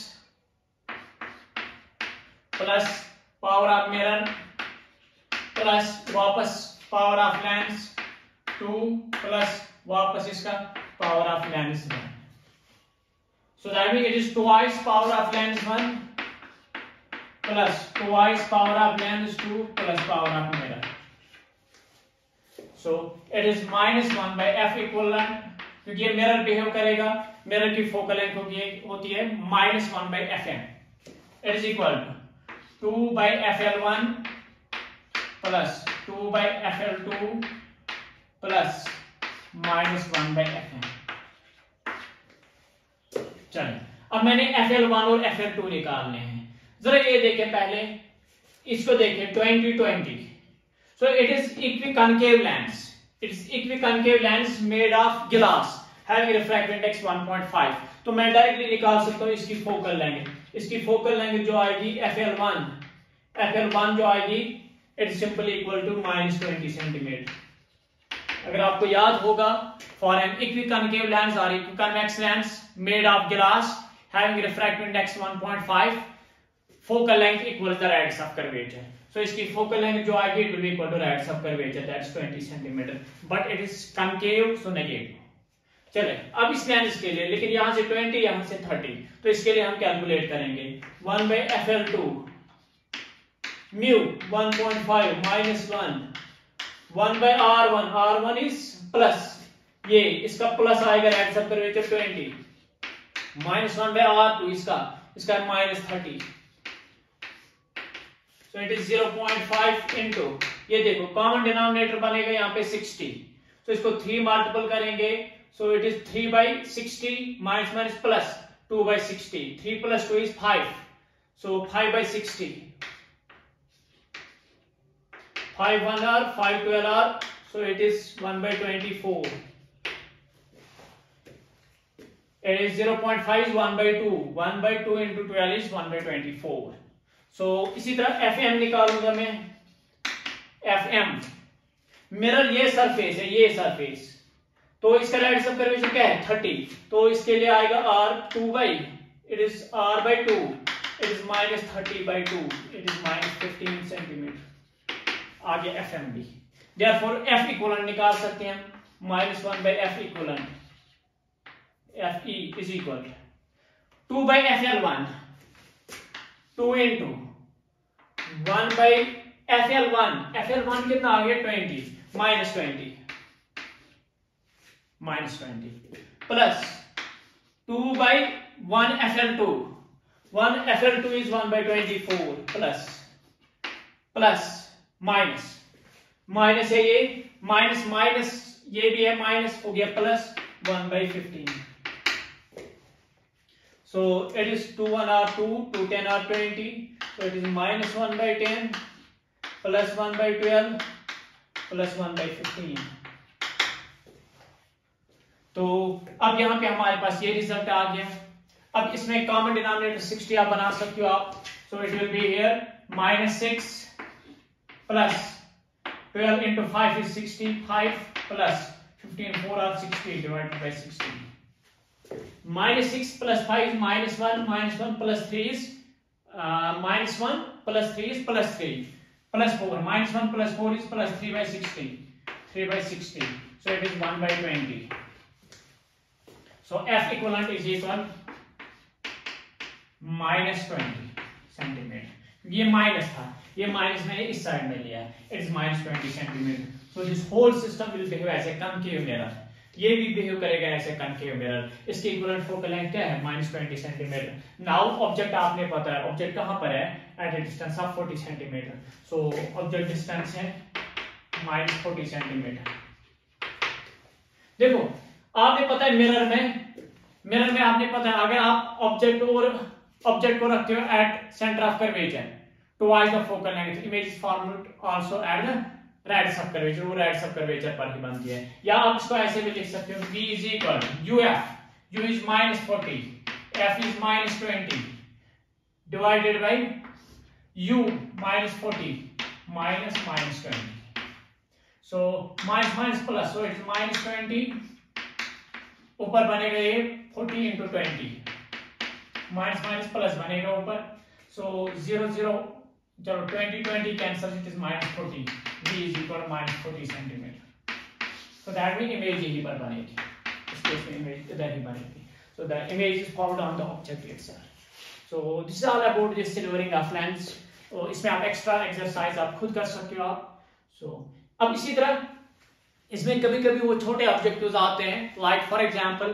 plus power of mirror plus वापस पावर ऑफ लेंस 2 प्लस वापस इसका power of lens 1। So that means it is twice power of lens 1 plus twice power of lens 2 plus power of mirror. So it is minus 1 by F equivalent, क्योंकि ये mirror behave करेगा, mirror की focal length होती है -1 by FM। It is equal to 2 by FL1 plus 2 by FL2 plus -1 by FM। चलिए अब मैंने FL1 और FL2 निकालने हैं। जरा ये देखें, पहले इसको देखें 20-20। So it is equiconcave lens, it is equiconcave lens made of glass having refractive index 1.5। तो मैं डायरेक्टली निकाल सकता हूं इसकी फोकल लेंथ, इसकी फोकल लेंथ जो आएगी FL1 जो आएगी it simply equal to -20 centimetre. अगर आपको याद होगा, फॉर एन इक्विकॉन्केव लेंस और equiconvex lens made of glass having refractive index 1.5, focal length equals the radius of curvature. So इसकी focal length जो आएगी it will be equal to radius of curvature, that's 20 centimeter, but it is concave, so negative. चले अब इस lens के लिए, लेकिन यहां से 20 यहां से 30, तो इसके लिए हम कैलकुलेट करेंगे 1 by FL2 mu 1.5 -1 1 by R1 is plus ये इसका प्लस आएगा रेड सब कर्वेचर 20 -1/r2 इसका -30, सो इट इज 0.5 इंटू, ये देखो कॉमन डिनोमिनेटर बनेगा यहाँ पे 60, तो इसको 3 मल्टीपल करेंगे, so it is 3/60 minus plus 2/60, 3 + 2 is 5, so 5/60, 5 1r 5 12r, so it is 1/24, it is 0.5 is 1/2, 1/2 into 12 is 1/24, so इसी तरह FM निकालूंगा मैं, FM मिरर ये सरफेस है, ये सरफेस, तो इसका राइट सब कर्वेचर क्या है 30, तो इसके लिए आएगा r2 it is r/2, it is -30/2, it is -15 centimetre, आगे FM भी, therefore F इक्वलेंट निकाल सकते हैं हम, -1/F equivalent, FE is equal 2/FL1, 2 into 1/FL1, FL1 कितना आ गया 20, -20 plus 2/1FL2, 1FL2 is 1/24 plus minus है ये, माइनस ये भी है, माइनस हो गया plus 1/15, so it is 2 1r2, 2 10r20, so it is -1/10 plus 1/12 plus 1/15, तो अब यहां पे हमारे पास ये रिजल्ट आ गया। अब इसमें कॉमन डिनोमिनेटर 60 आप बना सकते हो आप, so it will be here -6 plus 12 into 5 is 65 plus 15 4 are 60 divided by 60, -6 plus 5 is -1, -1 plus 3 is -1 plus 3 is plus 3 plus 4, -1 plus 4 is plus 3/60, 3/60, so it is 1/20, so F equivalent is equal -20 centimetre, ये minus था, ये minus मैंने इस side में लिया, it is -20 centimetre, so this whole system will behave as a concave mirror, ये भी behave करेगा ऐसे कनकेव मिरर, इसकी इक्विवेलेंट फोकल लेंथ क्या है -20 सेंटीमीटर। नाउ ऑब्जेक्ट आपने पता है ऑब्जेक्ट कहां पर है, at a distance of 40 centimetre, so object distance है -40 सेंटीमीटर। देखो आपने पता है मिरर में आपने पता है, अगर आप ऑब्जेक्ट को रखते हो at centre of curvature towards the focal length, image is formed also at the radius of curvature, वो रेडियस ऑफ कर्वेचर पर ही बनती है, या आप इसको ऐसे भी लिख सकते हो V is equal UF, U is -40, F is -20 divided by U -40 -20, so minus plus, so it is -20, ऊपर बनेगा ये 40 into 20, माइनस प्लस बनेगा ऊपर, सो 0 0 चलो 20 cancel, it is -40, V is equal -40 centimetre, so that means image यहीं पर बनेगी, इस केस में इमेज इधर ही बनेगी, so the image is formed on the object itself, so this is all about this silvering of lens, तो इसमें आप एक्स्ट्रा एक्सरसाइज आप खुद कर सकते हो आप, so अब इसी तरह इसमें कभी कभी वो छोटे ऑब्जेक्टिव्स आते हैं, like for example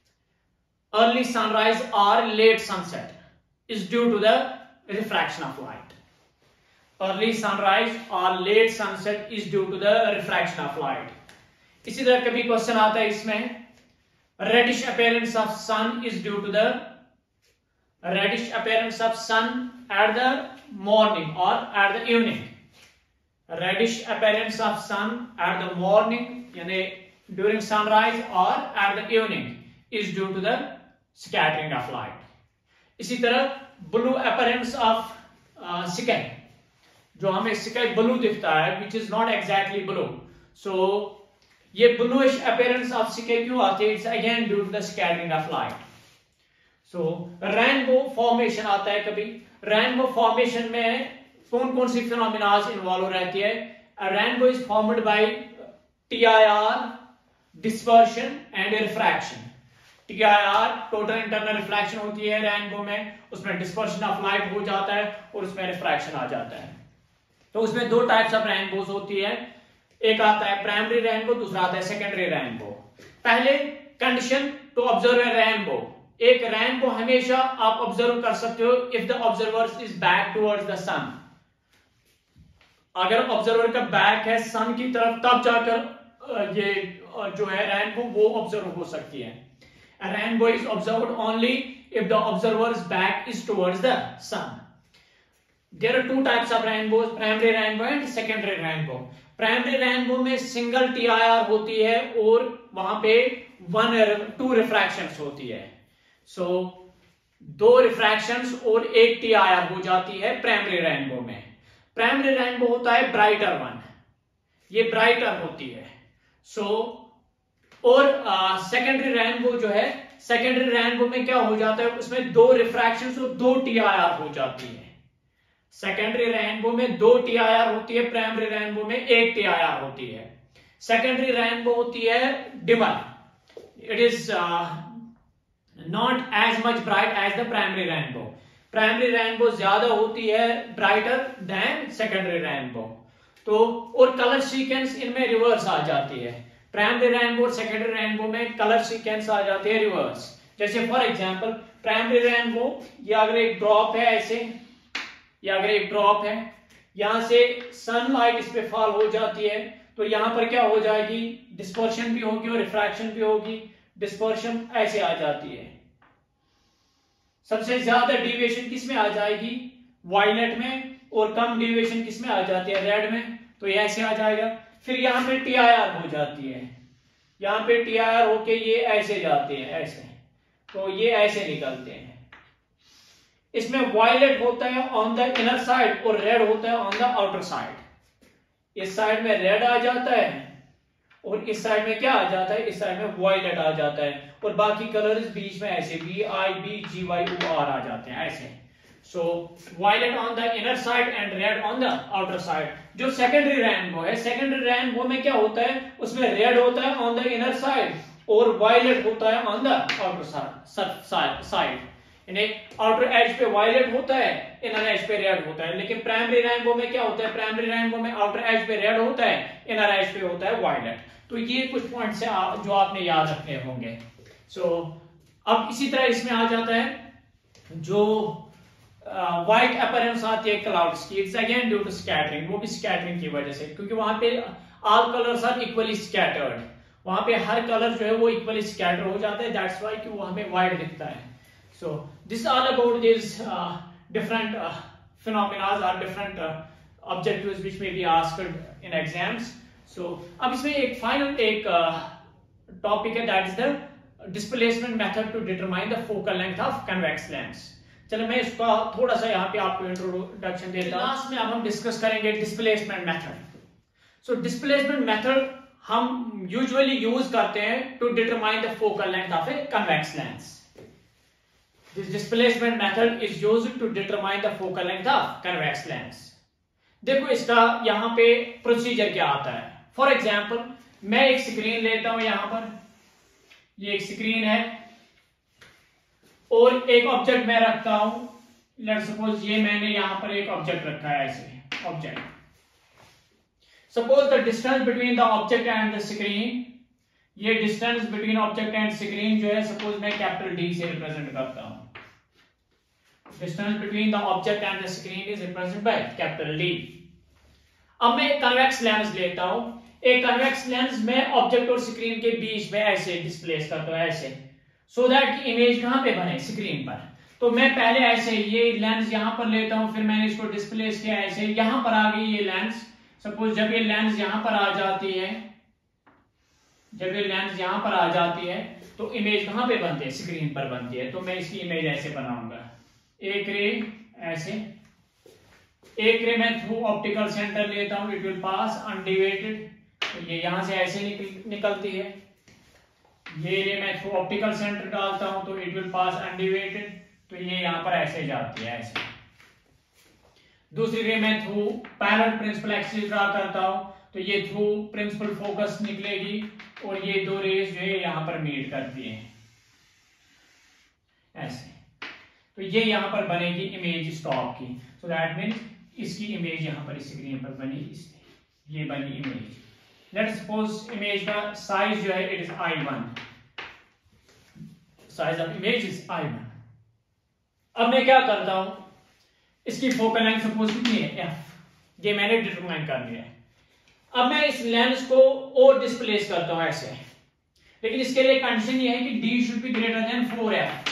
early sunrise or late sunset is due to the refraction of light. Early sunrise or late sunset is due to the refraction of light. इसी तरह कभी क्वेश्चन आता है इसमें, reddish appearance of sun is due to the reddish appearance of sun at the morning or at the evening. Reddish appearance of sun at the morning यानी during sunrise or at the evening is due to the scattering of light. इसी तरह blue appearance of sky, जो हमें sky blue दिखता है, which is not exactly blue, so ये bluish appearance of sky क्यों आती है, it's again due to the scattering of light. So rainbow formation आता है कभी, rainbow formation में कौन कौन सी phenomena इन्वॉल्व रहती है, a rainbow is formed by TIR, dispersion and refraction. TIR total internal reflection होती है रेनबो में, उसमें डिस्पर्शन ऑफ लाइट हो जाता है और उसमें रिफ्रैक्शन आ जाता है, तो उसमें दो टाइप्स ऑफ रेनबोज होती है, एक आता है प्राइमरी रेनबो, दूसरा आता है सेकेंडरी रेनबो। पहले condition to observe a rainbow, एक रेनबो हमेशा आप ऑब्जर्व कर सकते हो if the observer is back towards the sun. अगर ऑब्जर्वर का बैक है सन की तरफ तब जाकर ये जो है रेनबो वो ऑब्जर्व हो सकती है। A rainbow is observed only if the observer's back is towards the sun. There are two types of rainbows, primary rainbow and secondary rainbow. Primary rainbow में single TIR होती है और वहां पे 2 refractions होती है। So 2 refractions और 1 TIR हो जाती है primary rainbow में। Primary rainbow होता है brighter one, ये brighter होती है। So और सेकेंडरी रेनबो जो है, सेकेंडरी रेनबो में क्या हो जाता है, उसमें 2 रिफ्रैक्शंस और 2 TIR हो जाती है। सेकेंडरी रेनबो में 2 TIR होती है, प्राइमरी रेनबो में 1 TIR होती है। सेकेंडरी रेनबो होती है dimmer, it is not as much bright as the primary rainbow. Primary rainbow ज्यादा होती है ब्राइटर देन सेकेंडरी रेनबो। तो और कलर सीक्वेंस इनमें रिवर्स आ जाती है। प्राइमरी रेनबो और सेकेंडरी रेनबो में कलर सीक्वेंस आ जाते हैं रिवर्स। जैसे फॉर एग्जांपल प्राइमरी रेनबो, ये अगर एक ड्रॉप है ऐसे, ये अगर एक ड्रॉप है, यहां से सनलाइट इस पे फॉल हो जाती है तो यहां पर क्या हो जाएगी, डिस्पर्शन भी होगी और रिफ्रैक्शन भी होगी। डिस्पर्शन ऐसे आ जाती है, सबसे ज्यादा डिविएशन किस में आ जाएगी, वायलेट में, और कम डिविएशन किस में आ जाती है, रेड में। तो ये ऐसे आ जाएगा। फिर यहां पे TIR हो जाती है, यहां पे TIR होके ये ऐसे जाते हैं ऐसे, तो ये ऐसे निकलते हैं। इसमें वायलेट होता है ऑन द इनर साइड और रेड होता है ऑन द आउटर साइड। इस साइड में रेड आ जाता है और इस साइड में क्या आ जाता है, इस साइड में वायलेट आ जाता है, और बाकी कलर्स बीच में ऐसे VIBGYOR आ जाते हैं ऐसे। So violet on the inner side and red on the outer side। जो सेकेंडरी रेनबो है, सेकेंडरी रेनबो में क्या होता है, उसमें रेड होता है ऑन द इनर साइड और वायलेट होता है ऑन द आउटर साइड। यानी आउटर एज पे वायलेट होता है, इनर एज पे रेड होता है। लेकिन प्राइमरी रेनबो में क्या होता है, प्राइमरी रेनबो में आउटर एज पे रेड होता है, इनर एज पे होता है वायलेट। तो ये कुछ पॉइंट्स है जो आपने याद रखने होंगे। सो अब इसी तरह इसमें आ जाता है जो व्हाइट अपीयरेंस आती है क्लाउड्स की, it's again due to scattering, वो भी स्कैटरिंग की वजह से, क्योंकि वहां पे all colours are equally scattered, वहां पे हर कलर जो है वो इक्वली स्कैटर हो जाता है, दैट्स व्हाई कि वो हमें व्हाइट दिखता है। So this all about this different phenomena or different objectives which may be asked in exams। So अब इसमें एक फाइनल एक टॉपिक है, that is the displacement method to determine the focal length of convex lens. चलो मैं इसका थोड़ा सा यहाँ पे आपको इंट्रोडक्शन देता हूँ। लास्ट में अब हम डिस्कस करेंगे displacement method. So displacement method हम यूजुअली यूज करते हैं to determine the focal length of a convex lens. This displacement method is used to determine the focal length of convex lens. देखो इसका यहाँ पे प्रोसीजर क्या आता है। फॉर एग्जाम्पल मैं एक स्क्रीन लेता हूं, यहां पर ये एक स्क्रीन है और एक ऑब्जेक्ट मैं रखता हूं। लेट्स सपोज ये मैंने यहां पर एक ऑब्जेक्ट रखा है ऐसे object. Suppose the distance between the object and the screen, ये distance between object and screen जो है सपोज मैं कैपिटल D से रिप्रेजेंट करता हूं। Distance between the object and the screen is represented by capital D। अब मैं एक कन्वेक्स लेंस लेता हूं। एक कन्वेक्स लेंस में ऑब्जेक्ट और स्क्रीन के बीच में ऐसे डिस्प्लेस करता हूं ऐसे, सो दैट की इमेज कहां पे बने, स्क्रीन पर। तो मैं पहले ऐसे ये लेंस यहां पर लेता हूं, फिर मैंने इसको डिस्प्लेस किया ऐसे, यहां पर आ गई ये लेंस। सपोज जब ये लेंस यहां पर आ जाती है, जब ये लेंस यहां पर आ जाती है तो इमेज कहां पे बनती है, स्क्रीन पर बनती है। तो मैं इसकी इमेज ऐसे बनाऊंगा, एक रे ऐसे, एक रे मैं थ्रू ऑप्टिकल सेंटर लेता हूं, इट विल पास अनडिवाइडेड, तो ये यहां से ऐसे निकलती है। ये रे मैं थ्रू ऑप्टिकल सेंटर डालता हूं तो इट विल पास अनडिवाइडेड, तो ये यहां पर ऐसे जाती है ऐसे। दूसरी रे मैं through parallel principal axis draw करता हूं तो ये थ्रू प्रिंसिपल फोकस निकलेगी और ये दो रेज जो है यहां पर मीट करती है ऐसे। तो ये यहां पर बनेगी इमेज स्टॉप की। सो दैट मीन्स इसकी इमेज यहां पर स्क्रीन पर बनी, ये बनी इमेज। लेट्स सपोज इमेज का साइज जो है it is I1, size of image is I1। अब मैं क्या करता हूं, इसकी फोकल लेंथ सपोज कितनी है f, ये मैंने डिटरमाइन कर लिया है। अब मैं इस लेंस को और डिस्प्लेस करता हूं ऐसे, लेकिन इसके लिए कंडीशन ये है कि d should be greater than 4f,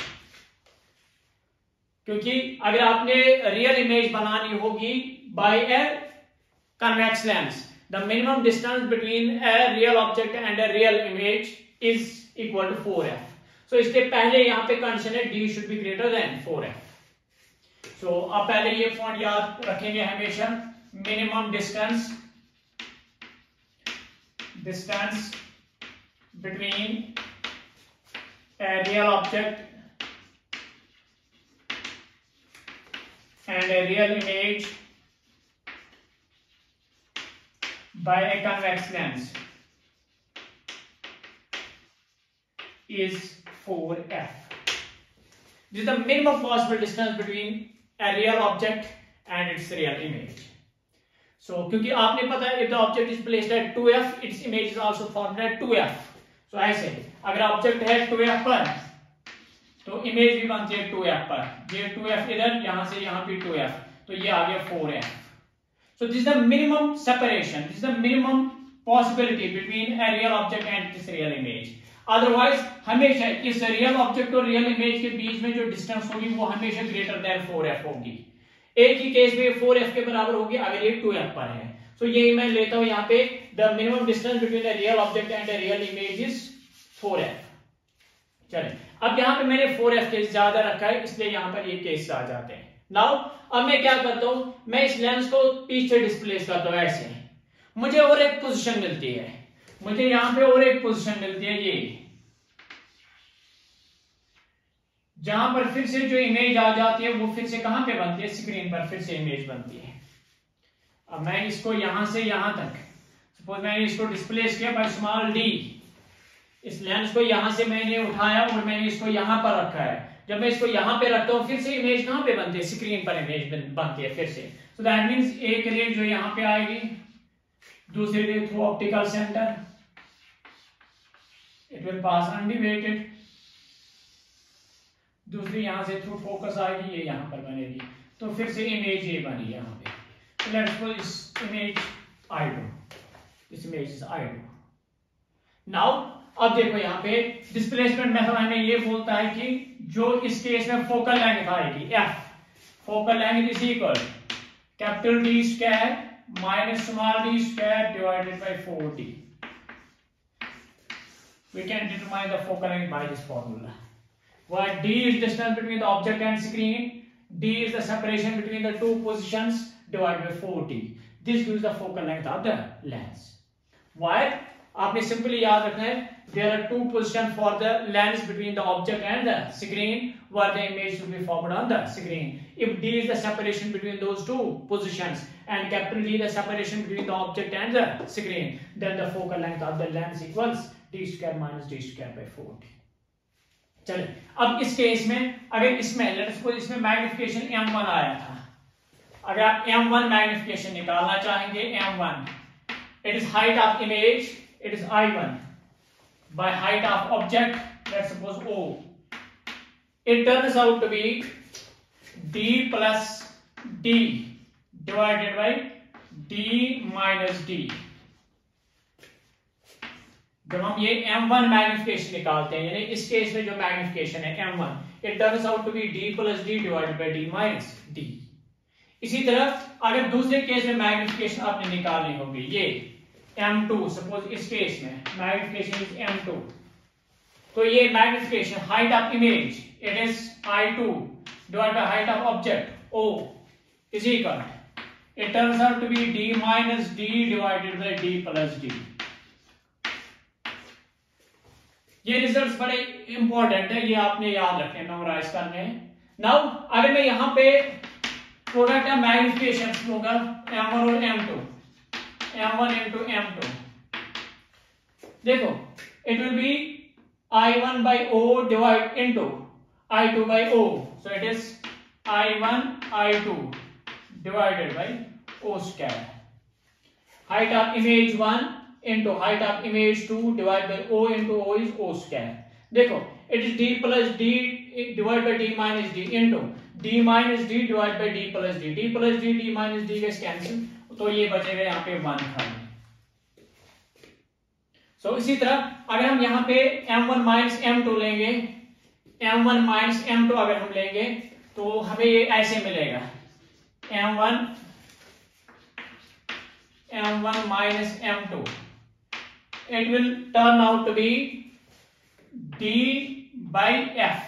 क्योंकि अगर आपने रियल इमेज बनानी होगी by a convex lens, the minimum distance between a real object and a real image is equal to 4f। So इसके पहले यहां पे कंडीशन है d should be greater than 4f। So अब पहले ये पॉइंट याद रखेंगे हमेशा, minimum distance between a real object and a real image by a convex lens is 4f. This is the minimum possible distance between a real object and its real image. So क्योंकि आपने पता है if the object is placed at 2f, its image is also formed at 2f. So ऐसे अगर object है 2f पर तो image भी बनती है 2f पर, ये 2f इधर, यहां से यहां पे 2f, तो ये आ गया 4f। So this is the minimum separation, this is the minimum possibility between a real object and this real image. Otherwise हमेशा इस रियल ऑब्जेक्ट और रियल इमेज के बीच में जो डिस्टेंस होगी वो हमेशा ग्रेटर देन 4f होगी। एक ही केस में 4f के बराबर होगी अगर ये 2f पर है। सो ये मैं लेता हूं यहाँ पे, the minimum distance between a real object and a real image is 4f। चलिए अब यहां पे मैंने 4f केस ज्यादा रखा है, इसलिए यहां पर ये केस आ जाते हैं। नाउ अब मैं क्या करता हूं, मैं इस लेंस को पीछे डिस्प्लेस करता हूं ऐसे, मुझे और एक पोजीशन मिलती है, मुझे यहां पे और एक पोजीशन मिलती है ये, जहां पर फिर से जो इमेज आ जाती है वो फिर से कहां पे बनती है, स्क्रीन पर फिर से इमेज बनती है। अब मैं इसको यहां से यहां तक, सपोज मैंने इसको डिस्प्लेस किया बाय स्मॉल d, इस लेंस को यहां से मैंने उठाया और मैंने इसको यहां पर रखा है। जब मैं इसको यहां पे रखता हूं फिर से इमेज कहां पे बनती है, स्क्रीन पर इमेज बनती है फिर से। सो दैट मींस एक रे जो यहां पे आएगी, दूसरी ray through optical centre, it will pass undeviated, दूसरी यहां से थ्रू फोकस आएगी, ये यहां पर बनेगी, तो फिर से इमेज ये बनी यहां पे। लेट्स सपोज इस इमेज I2, इस इमेज इज I2। नाउ अब देखो यहाँ पे डिस्प्लेसमेंट मेथड हमें ये बोलता है कि जो इस केस में फोकल लेंथ आएगी f, focal length is equal capital D square minus small d square divided by 4d। We can determine the focal length by this formula, where d is distance between the object and screen, d is the separation between the two positions divided by 4d. This gives the focal length of the lens. Why? आपने simply याद रखना है, there are two positions for the lens between the object and the screen where the image should be formed on the screen. If d is the separation between those two positions and capital D the separation between the object and the screen, then the focal length of the lens equals d square minus d square by 4d. चलिए अब इस case में अगर इसमें let's suppose इसमें magnification m1 आया था, अगर आप m1 मैग्निफिकेशन निकालना चाहेंगे, m1 it is height of image, it is I1 by height of object, let's suppose O, it turns out to be D plus D divided by D minus D। जब हम ये M1 magnification निकालते हैं, यानी इस case में जो magnification है M1, it turns out to be D plus D divided by D minus D। इसी तरह अगर दूसरे केस में मैग्निफिकेशन आपने निकालनी होगी, ये M2, सपोज इस केस में मैग्निफिकेशन इज M2, तो ये magnification height of image it is I2 divided by height of object O is equal, it turns out to be D minus D divided by D plus D। ये results बड़े important है, ये आपने याद रखने, memorise करने हैं। Now अगर मैं यहां पे प्रोडक्ट ऑफ मैग्निफिकेशन होगा M1 और M2, M1 into M2, देखो it will be I1 by O divide into I2 by O, so it is I1 I2 divided by O square। height of image 1 into height of image 2 divided by O into O is O square. देखो it is D plus D divided by D minus D into D minus D divided by D plus D. D plus D, D minus D gets cancel, तो ये बचेगा यहाँ पे 1 खाली. So इसी तरह अगर हम यहाँ पे M1 minus M2 लेंगे, M1 minus M2 अगर हम लेंगे तो हमें ये ऐसे मिलेगा M1 minus M2. It will turn out to be D by F.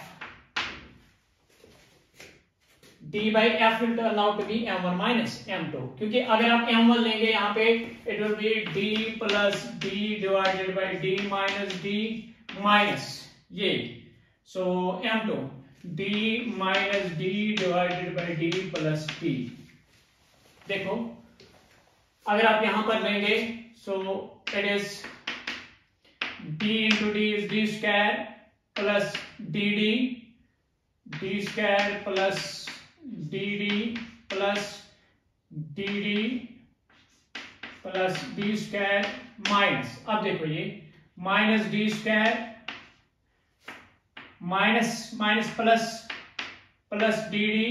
D by F will turn out to be M1 minus M2. क्योंकि अगर आप M1 लेंगे यहाँ पे it will be D plus D divided by D minus D minus ये. So M2 D minus D divided by D plus D. देखो अगर आप यहां पर लेंगे so it is D into D is D square plus DD, D square plus DD plus DD plus D square minus, अब देखो ये minus D square minus plus DD,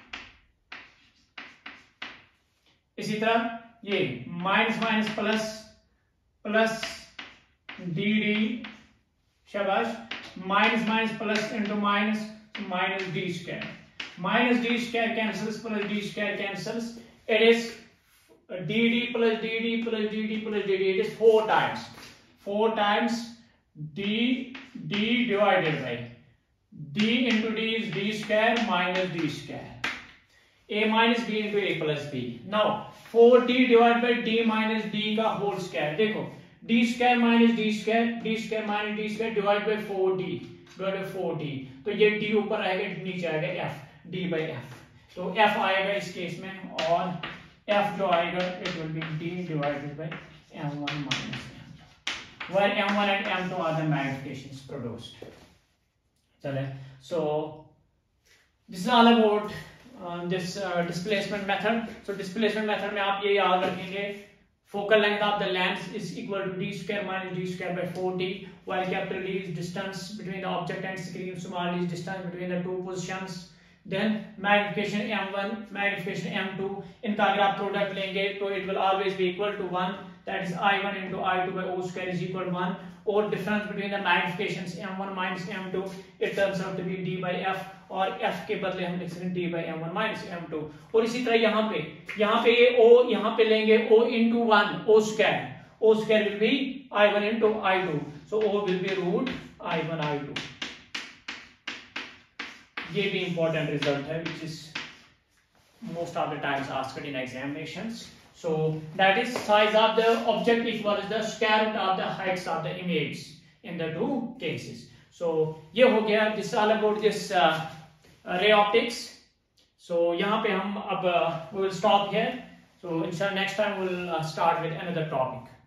इसी तरह ये माइनस प्लस DD, शाबाश, minus plus into minus D square, minus D square cancels plus D square cancels, it is DD plus DD plus DD plus DD, it is 4 times D divided by D into D is D square minus D square, A minus B into A plus B. Now 4D divided by D minus D का whole square, देखो D square minus D square minus D square divide by 4D, तो ये D ऊपर आएगा, नीचे आएगा F, D by F, तो F आएगा इस केस में, और F जो आएगा it will be D divided by M1 minus M2, where M1 and M2 are the magnifications produced. चले, so this is all about this displacement method. So displacement method में आप ये याद रखेंगे, focal length of the lens is equal to D square minus D square by 4D, while capital D is distance between the object and screen, small d is distance between the two positions. Then magnification M1, magnification M2, इनका अगर आप product लेंगे तो it will always be equal to 1, that is I1 into I2 by O square is equal to 1, और difference between the magnifications M1 minus M2 it turns out to be D by F, और F के बदले हम लिख सकते हैं D by M1 minus M2. और इसी तरह यहाँ पे ये O यहाँ पे लेंगे O into 1, O square will be I1 into I2, so O will be root I1 I2. ये भी important result है, which is most of the times asked in examinations. So that is size of the object equals the square root of the heights of the image in the two cases. So ये हो गया, this is all about this ray optics. So यहाँ पे हम अब we will stop here. So inshallah next time we will start with another topic.